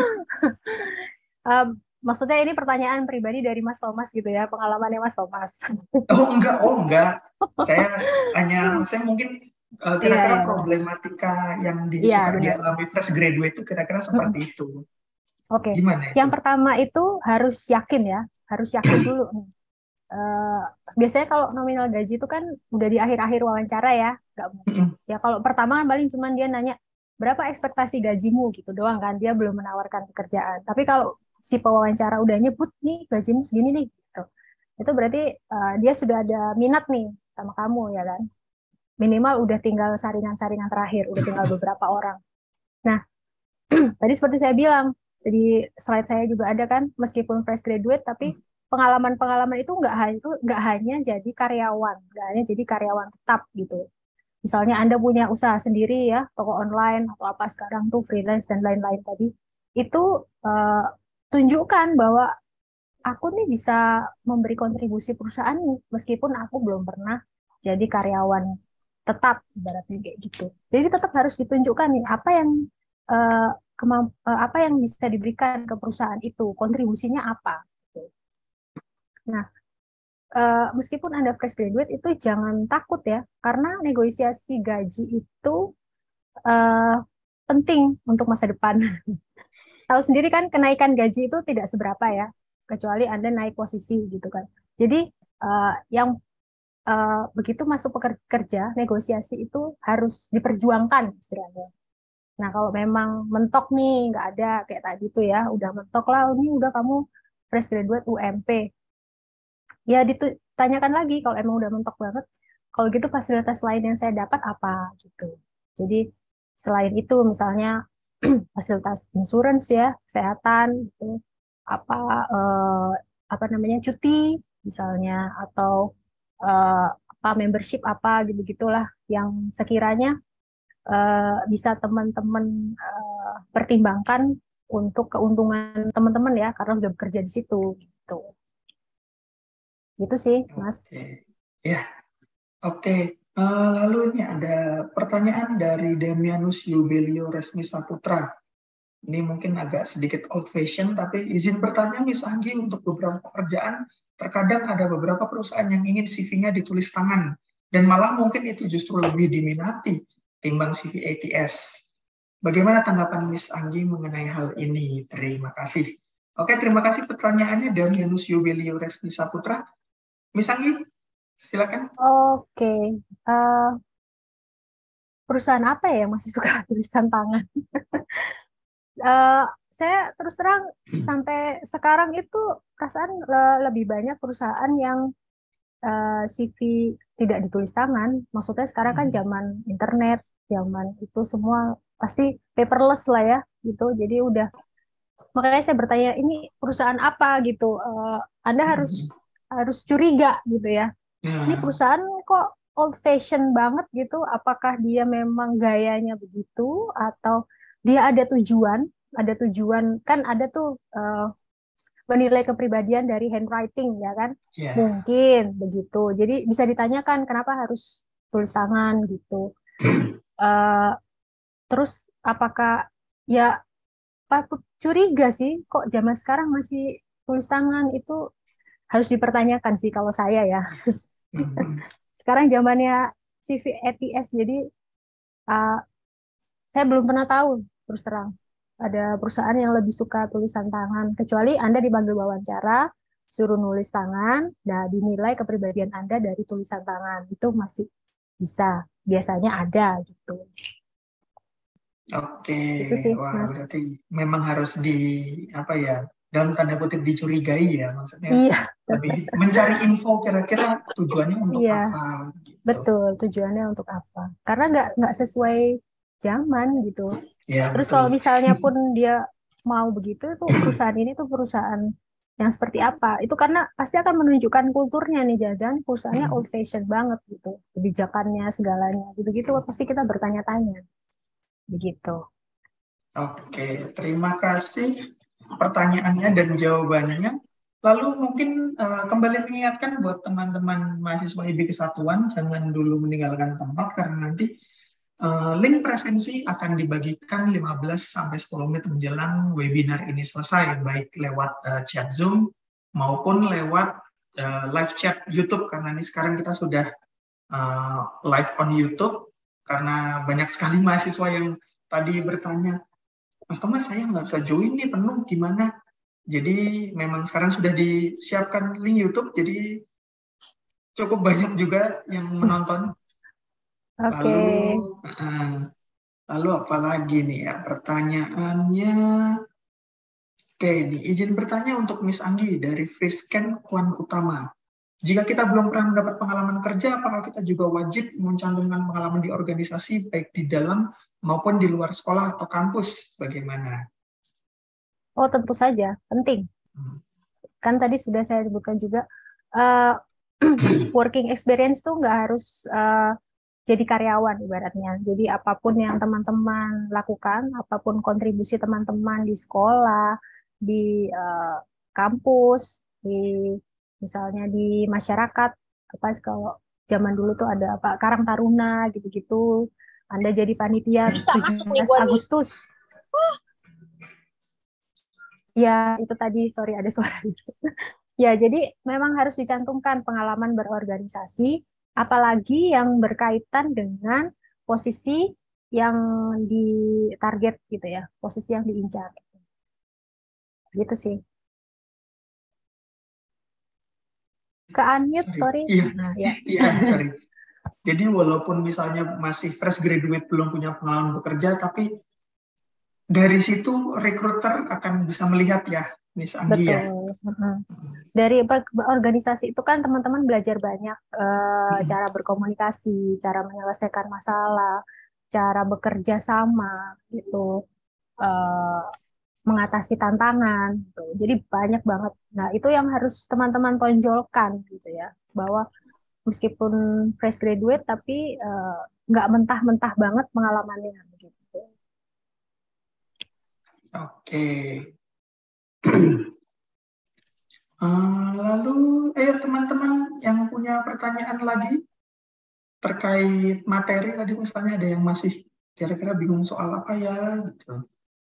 Em, maksudnya ini pertanyaan pribadi dari Mas Thomas gitu ya, pengalamannya Mas Thomas. Oh enggak, oh enggak. Saya hanya, saya mungkin eh, Iya, kira-kira iya, iya. problematika yang di, Iya, suka benar. dialami fresh graduate itu kira-kira seperti Mm-mm. itu. Oke, Gimana itu? yang pertama itu harus yakin ya, harus yakin dulu nih. Eh, biasanya kalau nominal gaji itu kan udah di akhir-akhir wawancara ya, nggak mungkin. Mm-mm. Ya kalau pertama kan paling cuman dia nanya berapa ekspektasi gajimu gitu doang kan, dia belum menawarkan pekerjaan. Tapi kalau si pewawancara udah nyebut nih gajimu segini nih, gitu. Itu berarti eh, dia sudah ada minat nih sama kamu ya kan. Minimal udah tinggal saringan-saringan terakhir, udah tinggal beberapa orang. Nah, tadi seperti saya bilang, jadi slide saya juga ada kan, meskipun fresh graduate, tapi pengalaman-pengalaman itu nggak hanya itu nggak hanya jadi karyawan, nggak hanya jadi karyawan tetap gitu. Misalnya Anda punya usaha sendiri ya, toko online atau apa sekarang tuh freelance dan lain-lain tadi, itu eh, tunjukkan bahwa aku nih bisa memberi kontribusi perusahaan nih, meskipun aku belum pernah jadi karyawan tetap, ibaratnya kayak gitu. Jadi tetap harus ditunjukkan nih apa yang eh, kemamp- eh, apa yang bisa diberikan ke perusahaan itu, kontribusinya apa. Gitu. Nah, eh, meskipun Anda fresh graduate itu jangan takut ya, karena negosiasi gaji itu eh, penting untuk masa depan. Tahu sendiri kan kenaikan gaji itu tidak seberapa ya, kecuali Anda naik posisi gitu kan. Jadi eh, yang eh, begitu masuk pekerja, negosiasi itu harus diperjuangkan istilahnya. Nah, kalau memang mentok nih, nggak ada kayak tadi tuh ya, udah mentok lah, ini udah kamu fresh graduate U M P. Ya ditanyakan lagi kalau emang udah mentok banget. Kalau gitu fasilitas lain yang saya dapat apa gitu. Jadi selain itu misalnya fasilitas insurance ya, kesehatan gitu, apa eh, apa namanya cuti misalnya atau eh, apa membership apa gitu-gitulah yang sekiranya eh, bisa teman-teman eh, pertimbangkan untuk keuntungan teman-teman ya karena sudah bekerja di situ gitu. Gitu sih, Mas. Oke. Ya, oke. Eh, lalu ini ada pertanyaan dari Damianus Yubelio Resmi Saputra. Ini mungkin agak sedikit old fashion, tapi izin bertanya, Miss Anggi, untuk beberapa pekerjaan, terkadang ada beberapa perusahaan yang ingin C V-nya ditulis tangan, dan malah mungkin itu justru lebih diminati timbang C V A T S. Bagaimana tanggapan Miss Anggi mengenai hal ini? Terima kasih. Oke, terima kasih pertanyaannya dari Yanus Yubelio Resmi Saputra. Miss Anggi, silakan. Oke, eh, perusahaan apa ya yang masih suka tulisan tangan? Eh, saya terus terang sampai sekarang itu perasaan le- lebih banyak perusahaan yang eh, C V tidak ditulis tangan. Maksudnya sekarang kan Hmm. zaman internet, zaman itu semua pasti paperless lah ya gitu. Jadi udah makanya saya bertanya ini perusahaan apa gitu. Eh, Anda harus Hmm. harus curiga gitu ya. Ini Nah, perusahaan kok old fashion banget gitu? Apakah dia memang gayanya begitu atau dia ada tujuan? Ada tujuan kan ada tuh eh, menilai kepribadian dari handwriting ya kan? ya. Mungkin begitu. Jadi bisa ditanyakan kenapa harus tulis tangan gitu. Eh, Terus apakah ya patut curiga sih kok zaman sekarang masih tulis tangan itu harus dipertanyakan sih kalau saya ya. Hmm. Sekarang zamannya C V A T S jadi uh, saya belum pernah tahu terus terang ada perusahaan yang lebih suka tulisan tangan kecuali Anda dipanggil wawancara suruh nulis tangan dan dinilai kepribadian Anda dari tulisan tangan itu masih bisa biasanya ada gitu Oke, itu sih wah Mas. berarti memang harus di apa ya, dalam tanda kutip dicurigai ya, maksudnya Iya. lebih mencari info kira-kira tujuannya untuk Iya, apa gitu. betul tujuannya untuk apa karena nggak nggak sesuai zaman gitu. Ya Terus kalau betul. misalnya pun dia mau begitu, itu perusahaan ini tuh perusahaan yang seperti apa? Itu karena pasti akan menunjukkan kulturnya nih, jangan perusahaannya old fashion banget gitu, kebijakannya segalanya gitu-gitu pasti kita bertanya-tanya begitu. Oke, terima kasih pertanyaannya dan jawabannya. Lalu mungkin eh, kembali mengingatkan buat teman-teman mahasiswa I B Kesatuan, jangan dulu meninggalkan tempat karena nanti eh, link presensi akan dibagikan lima belas sampai sepuluh menit menjelang webinar ini selesai, baik lewat eh, chat Zoom maupun lewat eh, live chat YouTube, karena ini sekarang kita sudah eh, live on YouTube, karena banyak sekali mahasiswa yang tadi bertanya, Mas Thomas, saya nggak bisa join nih, penuh gimana? Jadi memang sekarang sudah disiapkan link YouTube, jadi cukup banyak juga yang menonton. Oke, Lalu, eh, lalu apa lagi nih ya pertanyaannya? Oke, ini izin bertanya untuk Miss Anggi dari Frisken Kwan Utama. Jika kita belum pernah mendapat pengalaman kerja, apakah kita juga wajib mencantumkan pengalaman di organisasi baik di dalam maupun di luar sekolah atau kampus? Bagaimana? oh tentu saja penting. Hmm. Kan tadi sudah saya sebutkan juga eh, working experience tuh nggak harus eh, jadi karyawan ibaratnya. Jadi apapun yang teman-teman lakukan, apapun kontribusi teman-teman di sekolah, di eh, kampus, di misalnya di masyarakat, apa kalau zaman dulu tuh ada apa Karang Taruna gitu-gitu. Anda jadi panitia Bisa masuk nih tujuh belas gua nih. Agustus. Ya, itu tadi sorry ada suara gitu. Ya, jadi memang harus dicantumkan pengalaman berorganisasi, apalagi yang berkaitan dengan posisi yang ditarget gitu ya, posisi yang diincar. Gitu sih. Ke unmute, Sorry, sorry. iya, Nah, ya. iya, sorry. Jadi walaupun misalnya masih fresh graduate, belum punya pengalaman bekerja, tapi dari situ recruiter akan bisa melihat ya, Miss Anggi ya. Betul. Mhm. Dari per- organisasi itu kan teman-teman belajar banyak eh, cara berkomunikasi, cara menyelesaikan masalah, cara bekerja sama gitu. Eh, Mengatasi tantangan gitu. Jadi banyak banget. Nah, itu yang harus teman-teman tonjolkan gitu ya. Bahwa meskipun fresh graduate tapi eh, nggak mentah-mentah banget pengalamannya begitu. Oke. Uh, lalu, eh teman-teman yang punya pertanyaan lagi terkait materi tadi, misalnya ada yang masih kira-kira bingung soal apa ya, gitu.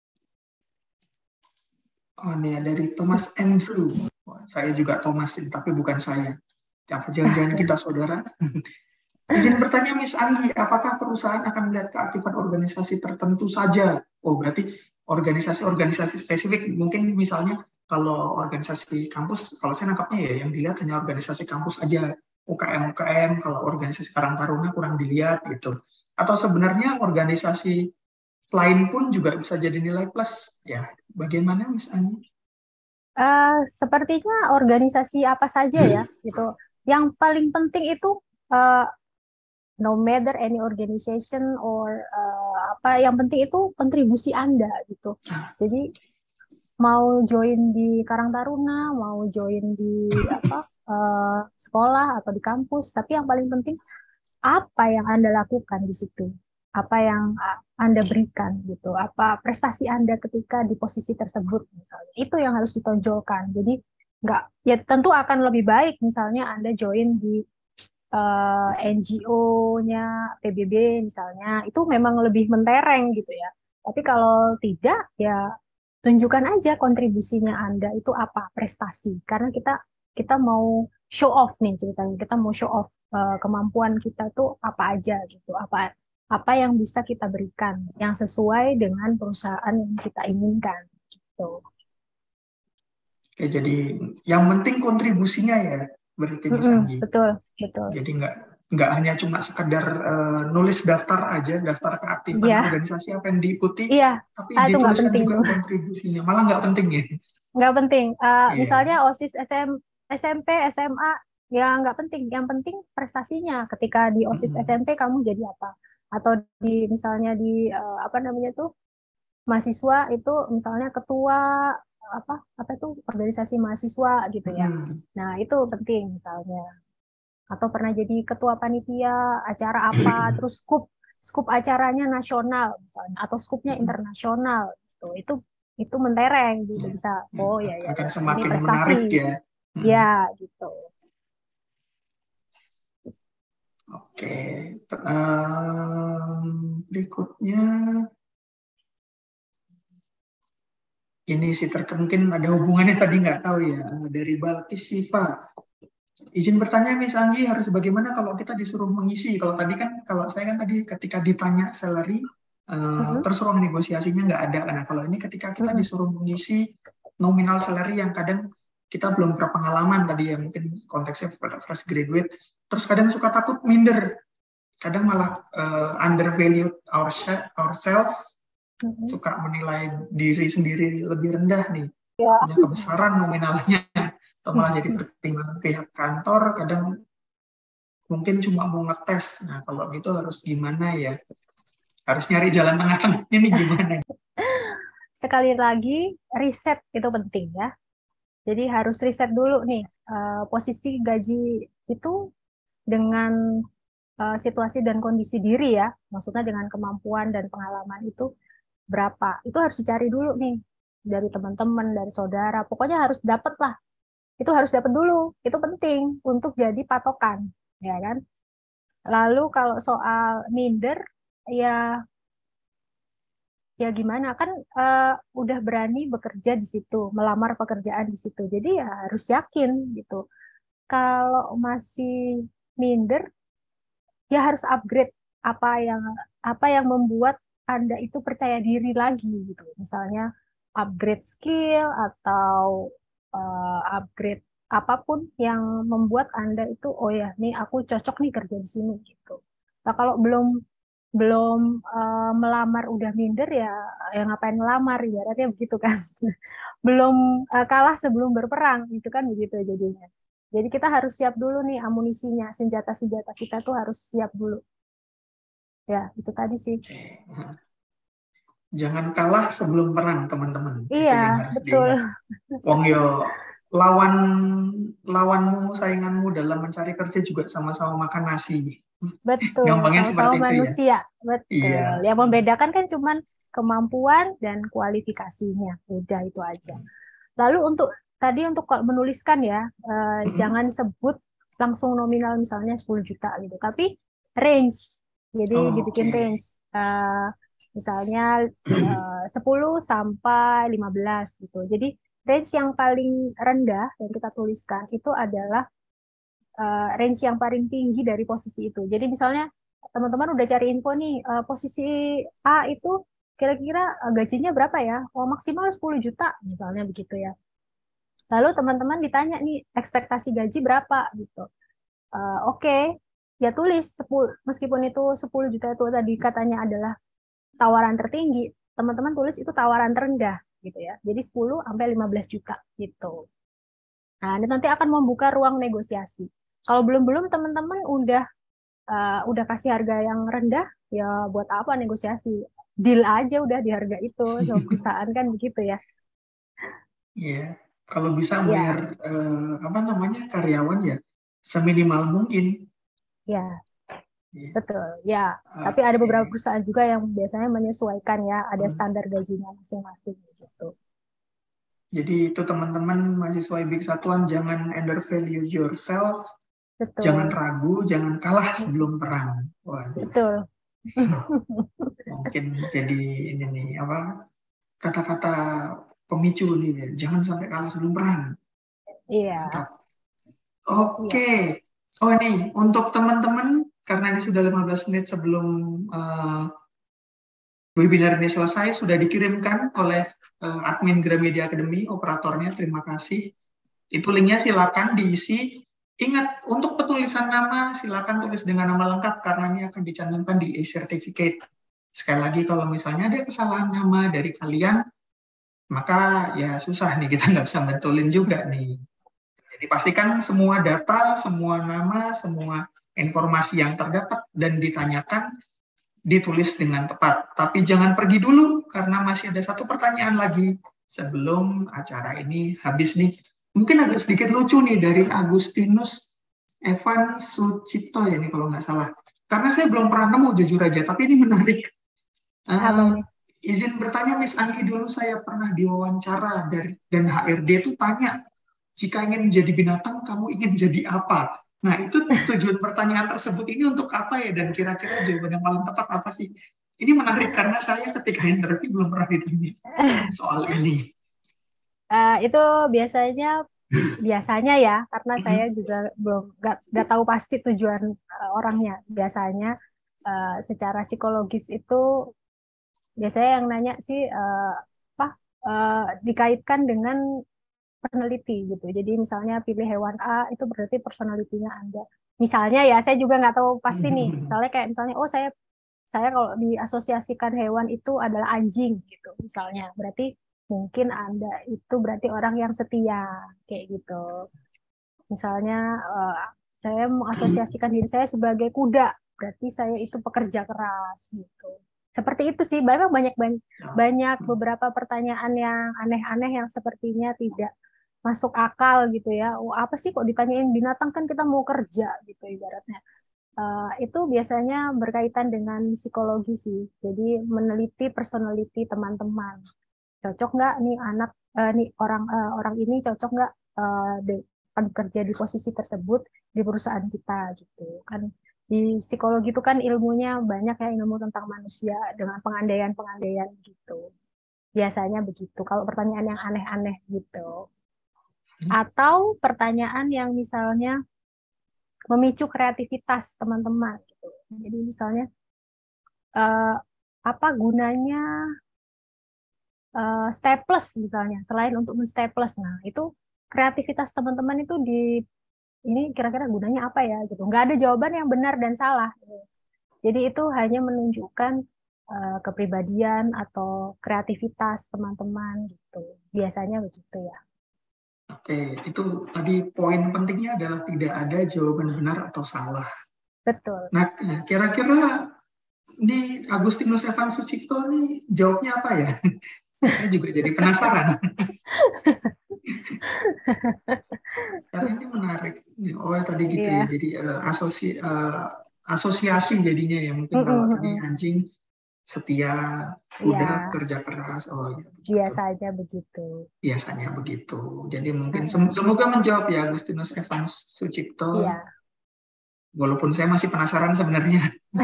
Oh, ini ya dari Thomas Andrew. Wah, saya juga Thomas, tapi bukan saya. Jangan-jangan kita saudara. Izin bertanya, Miss Anggi, apakah perusahaan akan melihat keaktifan organisasi tertentu saja? Oh, berarti organisasi-organisasi spesifik. Mungkin misalnya kalau organisasi kampus, kalau saya nangkapnya ya yang dilihat hanya organisasi kampus aja. U K M-U K M, kalau organisasi Karang Taruna kurang dilihat gitu. Atau sebenarnya organisasi lain pun juga bisa jadi nilai plus. Ya, bagaimana Miss Anggi? Uh, sepertinya organisasi apa saja ya, gitu. Yang paling penting itu uh, no matter any organization or uh, apa, yang penting itu kontribusi Anda gitu. Jadi mau join di Karang Taruna, mau join di apa uh, sekolah atau di kampus, tapi yang paling penting apa yang Anda lakukan di situ, apa yang Anda berikan gitu, apa prestasi Anda ketika di posisi tersebut misalnya, itu yang harus ditonjolkan. Jadi nggak, ya tentu akan lebih baik misalnya Anda join di uh, N G O-nya P B B misalnya, itu memang lebih mentereng gitu ya. Tapi kalau tidak, ya tunjukkan aja kontribusinya Anda itu apa, prestasi. Karena kita kita mau show off nih ceritanya, kita mau show off uh, kemampuan kita tuh apa aja gitu, apa apa yang bisa kita berikan yang sesuai dengan perusahaan yang kita inginkan gitu. Oke, jadi yang penting kontribusinya ya, berarti Miss Mm-mm, Anggi. betul, betul. Jadi nggak nggak hanya cuma sekedar uh, nulis daftar aja, daftar keaktifan Iya. organisasi apa yang diikuti, Iya. tapi Ah, itu nggak dituliskan penting juga tuh. kontribusinya. Malah nggak penting ya. Nggak penting. Uh, Iya. Misalnya OSIS S M, S M P, S M A, ya nggak penting. Yang penting prestasinya. Ketika di OSIS Mm-mm. S M P kamu jadi apa? Atau di misalnya di uh, apa namanya tuh mahasiswa itu misalnya ketua apa apa tuh organisasi mahasiswa gitu ya. Mm-mm. Nah itu penting misalnya. Atau pernah jadi ketua panitia acara apa, terus skup skup acaranya nasional misalnya, atau skupnya internasional gitu. Itu itu mentereng gitu, Ya. bisa, oh ya ya Akan ya ini semakin prestasi menarik ya. Mm. ya gitu. Oke. Um, berikutnya ini sih ter- mungkin ada hubungannya tadi nggak tahu ya, dari Balkis Siva. Izin bertanya Miss Anggi, harus bagaimana kalau kita disuruh mengisi? Kalau tadi kan, kalau saya kan tadi ketika ditanya salary, uh, Mm-mm, terus ruang negosiasinya nggak ada. Nah, kalau ini ketika kita mm-mm, disuruh mengisi nominal salary yang kadang kita belum berpengalaman tadi ya, mungkin konteksnya fresh graduate, terus kadang suka takut minder, kadang malah uh, undervalue ourselves, mm-mm. suka menilai diri sendiri lebih rendah nih, Ya. punya kebesaran nominalnya, atau malah jadi pertimbangan pihak kantor, kadang mungkin cuma mau ngetes. Nah, kalau gitu harus gimana ya? Harus nyari jalan tengah-tengahnya ini gimana? Sekali lagi, riset itu penting ya. Jadi harus riset dulu nih, uh, posisi gaji itu dengan uh, situasi dan kondisi diri ya, maksudnya dengan kemampuan dan pengalaman itu berapa. Itu harus dicari dulu nih dari teman-teman, dari saudara. Pokoknya harus dapat lah. Itu harus dapat dulu. Itu penting untuk jadi patokan, ya kan? Lalu kalau soal minder, ya ya gimana kan, uh, udah berani bekerja di situ, melamar pekerjaan di situ. Jadi ya harus yakin gitu. Kalau masih minder, ya harus upgrade apa yang apa yang membuat Anda itu percaya diri lagi gitu. Misalnya upgrade skill atau uh, upgrade apapun yang membuat Anda itu, oh ya, nih aku cocok nih kerja di sini gitu. Nah, kalau belum belum uh, melamar udah minder, ya yang ngapain melamar, ibaratnya begitu kan. Belum uh, kalah sebelum berperang, itu kan begitu jadinya. Jadi kita harus siap dulu nih amunisinya, senjata-senjata kita tuh harus siap dulu. Ya, itu tadi sih. Jangan kalah sebelum perang, teman-teman. Iya, Itu yang harus betul. diingat. Wong yo lawan lawanmu, sainganmu dalam mencari kerja juga sama-sama makan nasi. Betul, Gampangnya sama-sama seperti itu ya. manusia. Iya. Betul. Yang membedakan kan cuman kemampuan dan kualifikasinya. Udah itu aja. Lalu untuk tadi untuk kalau menuliskan ya, uh, jangan sebut langsung nominal misalnya sepuluh juta gitu, tapi range. Jadi Oh, dibikin oke. range. Uh, misalnya uh, sepuluh sampai lima belas gitu. Jadi range yang paling rendah yang kita tuliskan itu adalah uh, range yang paling tinggi dari posisi itu. Jadi misalnya teman-teman udah cari info nih, uh, posisi A itu kira-kira uh, gajinya berapa ya? Oh, maksimal sepuluh juta misalnya begitu ya. Lalu teman-teman ditanya nih, ekspektasi gaji berapa gitu. Uh, Oke, okay. Ya tulis sepuluh, meskipun itu sepuluh juta itu tadi katanya adalah tawaran tertinggi, teman-teman tulis itu tawaran terendah gitu ya. Jadi sepuluh sampai lima belas juta gitu. Nah, ini nanti akan membuka ruang negosiasi. Kalau belum-belum teman-teman udah uh, udah kasih harga yang rendah, ya buat apa negosiasi? Deal aja udah di harga itu. So, perusahaan kan begitu ya. Iya, kalau bisa bayar Ya, eh, apa namanya karyawan ya seminimal mungkin. ya. Iya. Betul, ya. Tapi ada Oke. beberapa perusahaan juga yang biasanya menyesuaikan ya, ada Hmm. standar gajinya masing-masing gitu. Jadi itu teman-teman mahasiswa I B K Satuan jangan undervalue yourself, jangan Betul, ragu, jangan kalah sebelum mm, perang. Waduh, betul. mungkin jadi ini nih apa kata-kata pemicu nih ya. Jangan sampai kalah sebelum perang. Iya, Mantap. Oke. iya. Oh ini untuk teman-teman karena ini sudah lima belas menit sebelum eh, webinar ini selesai sudah dikirimkan oleh uh, admin Gramedia Academy, operatornya. Terima kasih. Itu linknya silakan diisi. Ingat untuk penulisan nama silakan tulis dengan nama lengkap karena ini akan dicantumkan di e-certificate. Sekali lagi kalau misalnya ada kesalahan nama dari kalian, maka ya susah nih kita nggak bisa betulin juga nih. Jadi pastikan semua data, semua nama, semua informasi yang terdapat dan ditanyakan ditulis dengan tepat. Tapi jangan pergi dulu karena masih ada satu pertanyaan lagi sebelum acara ini habis nih. Mungkin agak sedikit lucu nih dari Agustinus Evan Sucipto ya nih kalau nggak salah. Karena saya belum pernah nemu jujur aja, tapi ini menarik. Apa Uh, ini? izin bertanya Miss Anggi, dulu saya pernah diwawancara dari dan H R D itu tanya, jika ingin menjadi binatang, kamu ingin jadi apa? Nah, itu tujuan pertanyaan tersebut ini untuk apa ya? Dan kira-kira jawaban yang paling tepat apa sih? Ini menarik karena saya ketika interview belum pernah ditanya soal ini. Uh, itu biasanya biasanya ya, karena saya juga belum nggak nggak tahu pasti tujuan uh, orangnya. Biasanya uh, secara psikologis itu biasanya yang nanya sih uh, apa uh, dikaitkan dengan personality gitu. Jadi misalnya pilih hewan A itu berarti personalitinya Anda. Misalnya ya, saya juga nggak tahu pasti nih. Misalnya kayak misalnya, oh saya saya kalau diasosiasikan hewan itu adalah anjing gitu. Misalnya, berarti mungkin Anda itu berarti orang yang setia kayak gitu. Misalnya eh, saya mengasosiasikan diri saya sebagai kuda, berarti saya itu pekerja keras gitu. Seperti itu sih, banyak banyak banyak beberapa pertanyaan yang aneh-aneh yang sepertinya tidak masuk akal gitu ya. Oh, apa sih kok ditanyain binatang kan kita mau kerja gitu ibaratnya. Eh, itu biasanya berkaitan dengan psikologi sih. Jadi meneliti personality teman-teman. Cocok nggak nih anak eh, nih orang eh, orang ini cocok nggak eh, de- akan bekerja di posisi tersebut di perusahaan kita gitu kan. Di psikologi itu kan ilmunya banyak ya, ilmu tentang manusia dengan pengandaian-pengandaian gitu. Biasanya begitu. Kalau pertanyaan yang aneh-aneh gitu. Atau pertanyaan yang misalnya memicu kreativitas teman-teman gitu. Jadi misalnya eh, apa gunanya eh, staples misalnya selain untuk menstaples. Nah, itu kreativitas teman-teman itu di ini kira-kira gunanya apa ya gitu. Nggak ada jawaban yang benar dan salah. Gitu. Jadi itu hanya menunjukkan eh, kepribadian atau kreativitas teman-teman gitu. Biasanya begitu ya. Oke, itu tadi poin pentingnya adalah tidak ada jawaban benar atau salah. Betul. Nah, kira-kira ini Agustinus Evan Sucipto nih jawabnya apa ya? Saya juga jadi penasaran. Karena ini menarik. Oh, tadi gitu ya. Iya. Jadi uh, asosi, uh, asosiasi jadinya ya. Mungkin Mm, kalau mm, tadi mm. anjing setia, udah Ya, kerja keras. Oh ya begitu. biasanya begitu. Biasanya begitu. Jadi mungkin sem- Mm-mm. semoga menjawab ya Agustinus Evans Sucipto. Iya. Walaupun saya masih penasaran sebenarnya.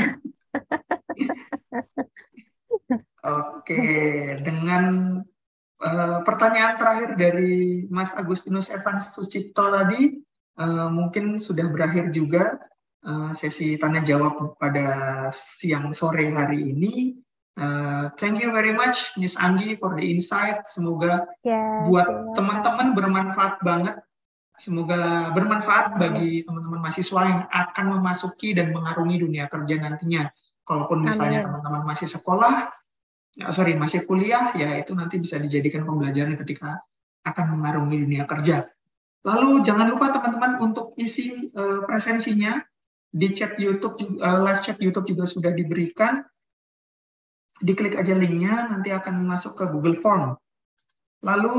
Oke, dengan uh, pertanyaan terakhir dari Mas Agustinus Evans Sucipto tadi, uh, mungkin sudah berakhir juga uh, sesi tanya jawab pada siang sore hari ini. Uh, thank you very much, Miss Anggi, for the insight. Semoga Ya, buat silakan. teman-teman bermanfaat banget. Semoga bermanfaat bagi teman-teman mahasiswa yang akan memasuki dan mengarungi dunia kerja nantinya. Kalaupun misalnya Amin. teman-teman masih sekolah, ya, sorry, masih kuliah, ya itu nanti bisa dijadikan pembelajaran ketika akan mengarungi dunia kerja. Lalu jangan lupa teman-teman untuk isi uh, presensinya di chat YouTube, uh, live chat YouTube juga sudah diberikan. Diklik aja linknya, nanti akan masuk ke Google Form. Lalu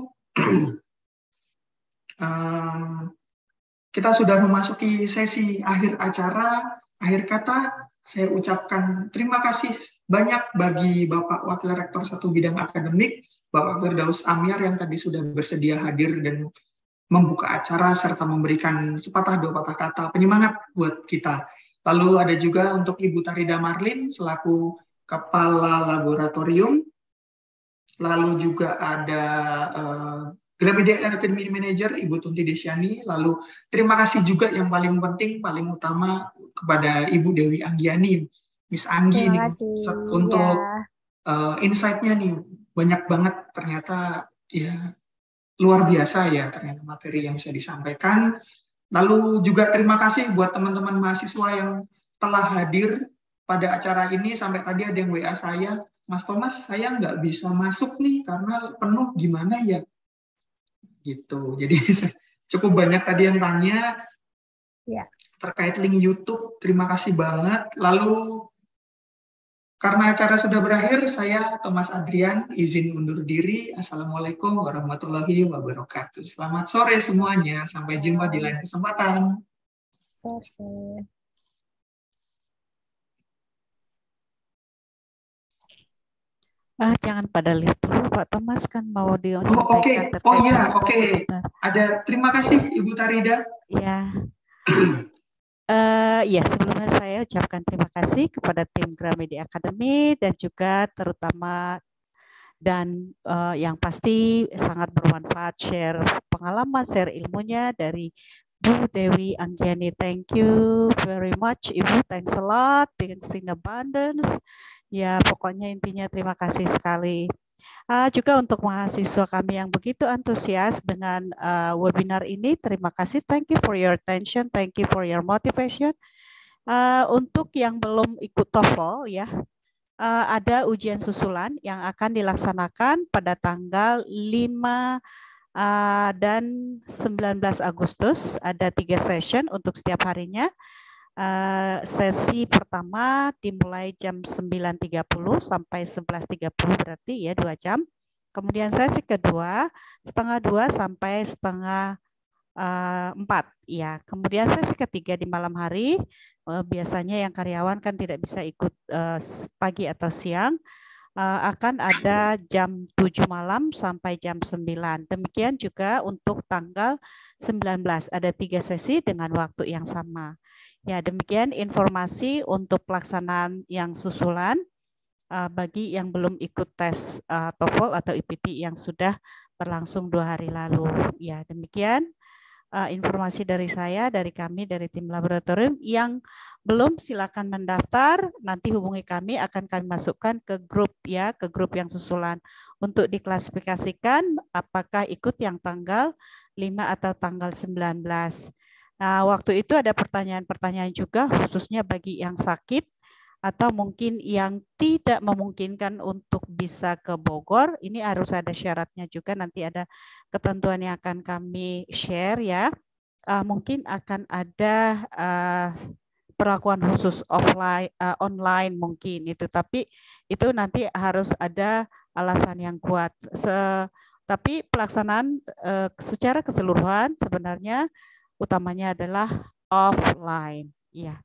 um, kita sudah memasuki sesi akhir acara. Akhir kata, saya ucapkan terima kasih banyak bagi Bapak Wakil Rektor satu Bidang Akademik, Bapak Firdaus Amyar yang tadi sudah bersedia hadir dan membuka acara serta memberikan sepatah dua patah kata penyemangat buat kita. Lalu ada juga untuk Ibu Tarida Marlin selaku Kepala Laboratorium. Lalu juga ada uh, Gramedia Academy Manager Ibu Tunti Desyani. Lalu terima kasih juga yang paling penting, paling utama kepada Ibu Dewi Anggiani, Miss Anggi Terima nih kasih. untuk Ya, uh, insight-nya nih banyak banget ternyata ya luar biasa ya ternyata materi yang bisa disampaikan. Lalu juga terima kasih buat teman-teman mahasiswa yang telah hadir pada acara ini. Sampai tadi ada yang W A saya, Mas Thomas, saya nggak bisa masuk nih karena penuh, gimana ya? Gitu. Jadi cukup banyak tadi yang tanya ya. terkait link YouTube. Terima kasih banget. Lalu karena acara sudah berakhir, saya Thomas Adrian izin undur diri. Assalamualaikum warahmatullahi wabarakatuh. Selamat sore semuanya. Sampai jumpa di lain kesempatan. Sore. Ah, jangan pada lihat dulu, Pak Thomas kan mau Oh, disampaikan oke. Okay. terkait Oh iya, oke. okay. Okay. Ada terima kasih Ibu Tarida. Ya. Uh, ya, sebelumnya saya ucapkan terima kasih kepada tim Gramedia Academy dan juga terutama dan uh, yang pasti sangat bermanfaat share pengalaman, share ilmunya dari Bu Dewi Anggiani. Thank you very much, Ibu. Thanks a lot. Thanks in abundance. Ya, pokoknya intinya terima kasih sekali. Uh, juga untuk mahasiswa kami yang begitu antusias dengan uh, webinar ini, terima kasih. Thank you for your attention. Thank you for your motivation. Uh, untuk yang belum ikut TOEFL ya, uh, ada ujian susulan yang akan dilaksanakan pada tanggal lima uh, dan sembilan belas Agustus. Ada tiga session untuk setiap harinya. Uh, sesi pertama dimulai jam sembilan tiga puluh sampai sebelas tiga puluh berarti ya dua jam. Kemudian sesi kedua setengah dua sampai setengah uh, empat ya. Kemudian sesi ketiga di malam hari uh, biasanya yang karyawan kan tidak bisa ikut uh, pagi atau siang. Uh, akan ada jam tujuh malam sampai jam sembilan. Demikian juga untuk tanggal sembilan belas ada tiga sesi dengan waktu yang sama. Ya, demikian informasi untuk pelaksanaan yang susulan uh, bagi yang belum ikut tes uh, TOEFL atau I P T yang sudah berlangsung dua hari lalu. Ya, demikian uh, informasi dari saya, dari kami, dari tim laboratorium. Yang belum silakan mendaftar, nanti hubungi kami, akan kami masukkan ke grup ya, ke grup yang susulan untuk diklasifikasikan apakah ikut yang tanggal lima atau tanggal sembilan belas. Nah, waktu itu ada pertanyaan-pertanyaan juga khususnya bagi yang sakit atau mungkin yang tidak memungkinkan untuk bisa ke Bogor. Ini harus ada syaratnya juga, nanti ada ketentuan yang akan kami share ya. Uh, mungkin akan ada uh, perlakuan khusus offline, uh, online mungkin itu, tapi itu nanti harus ada alasan yang kuat. Se tapi pelaksanaan uh, secara keseluruhan sebenarnya utamanya adalah offline. Ya,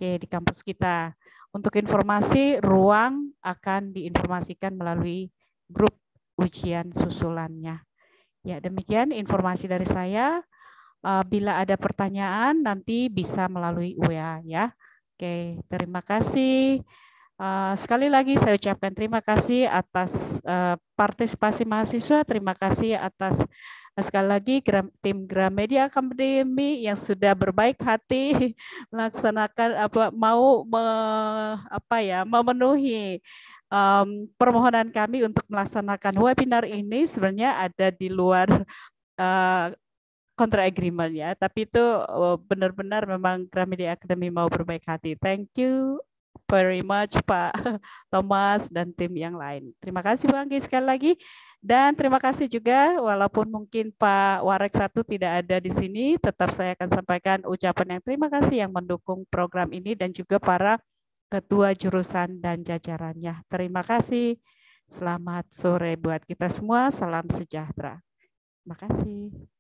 Oke, di kampus kita. Untuk informasi, ruang akan diinformasikan melalui grup ujian susulannya. Ya, demikian informasi dari saya. Bila ada pertanyaan, nanti bisa melalui W A ya. Oke, terima kasih. Uh, sekali lagi saya ucapkan terima kasih atas uh, partisipasi mahasiswa, terima kasih atas uh, sekali lagi Gram, tim Gramedia Academy yang sudah berbaik hati melaksanakan apa mau me, apa ya memenuhi um, permohonan kami untuk melaksanakan webinar ini. Sebenarnya ada di luar uh, kontra agreement ya, tapi itu uh, benar-benar memang Gramedia Academy mau berbaik hati. Thank you very much Pak Thomas dan tim yang lain. Terima kasih Bang Anggi sekali lagi. Dan terima kasih juga walaupun mungkin Pak Warek satu tidak ada di sini, tetap saya akan sampaikan ucapan yang terima kasih yang mendukung program ini dan juga para ketua jurusan dan jajarannya. Terima kasih. Selamat sore buat kita semua. Salam sejahtera. Terima kasih.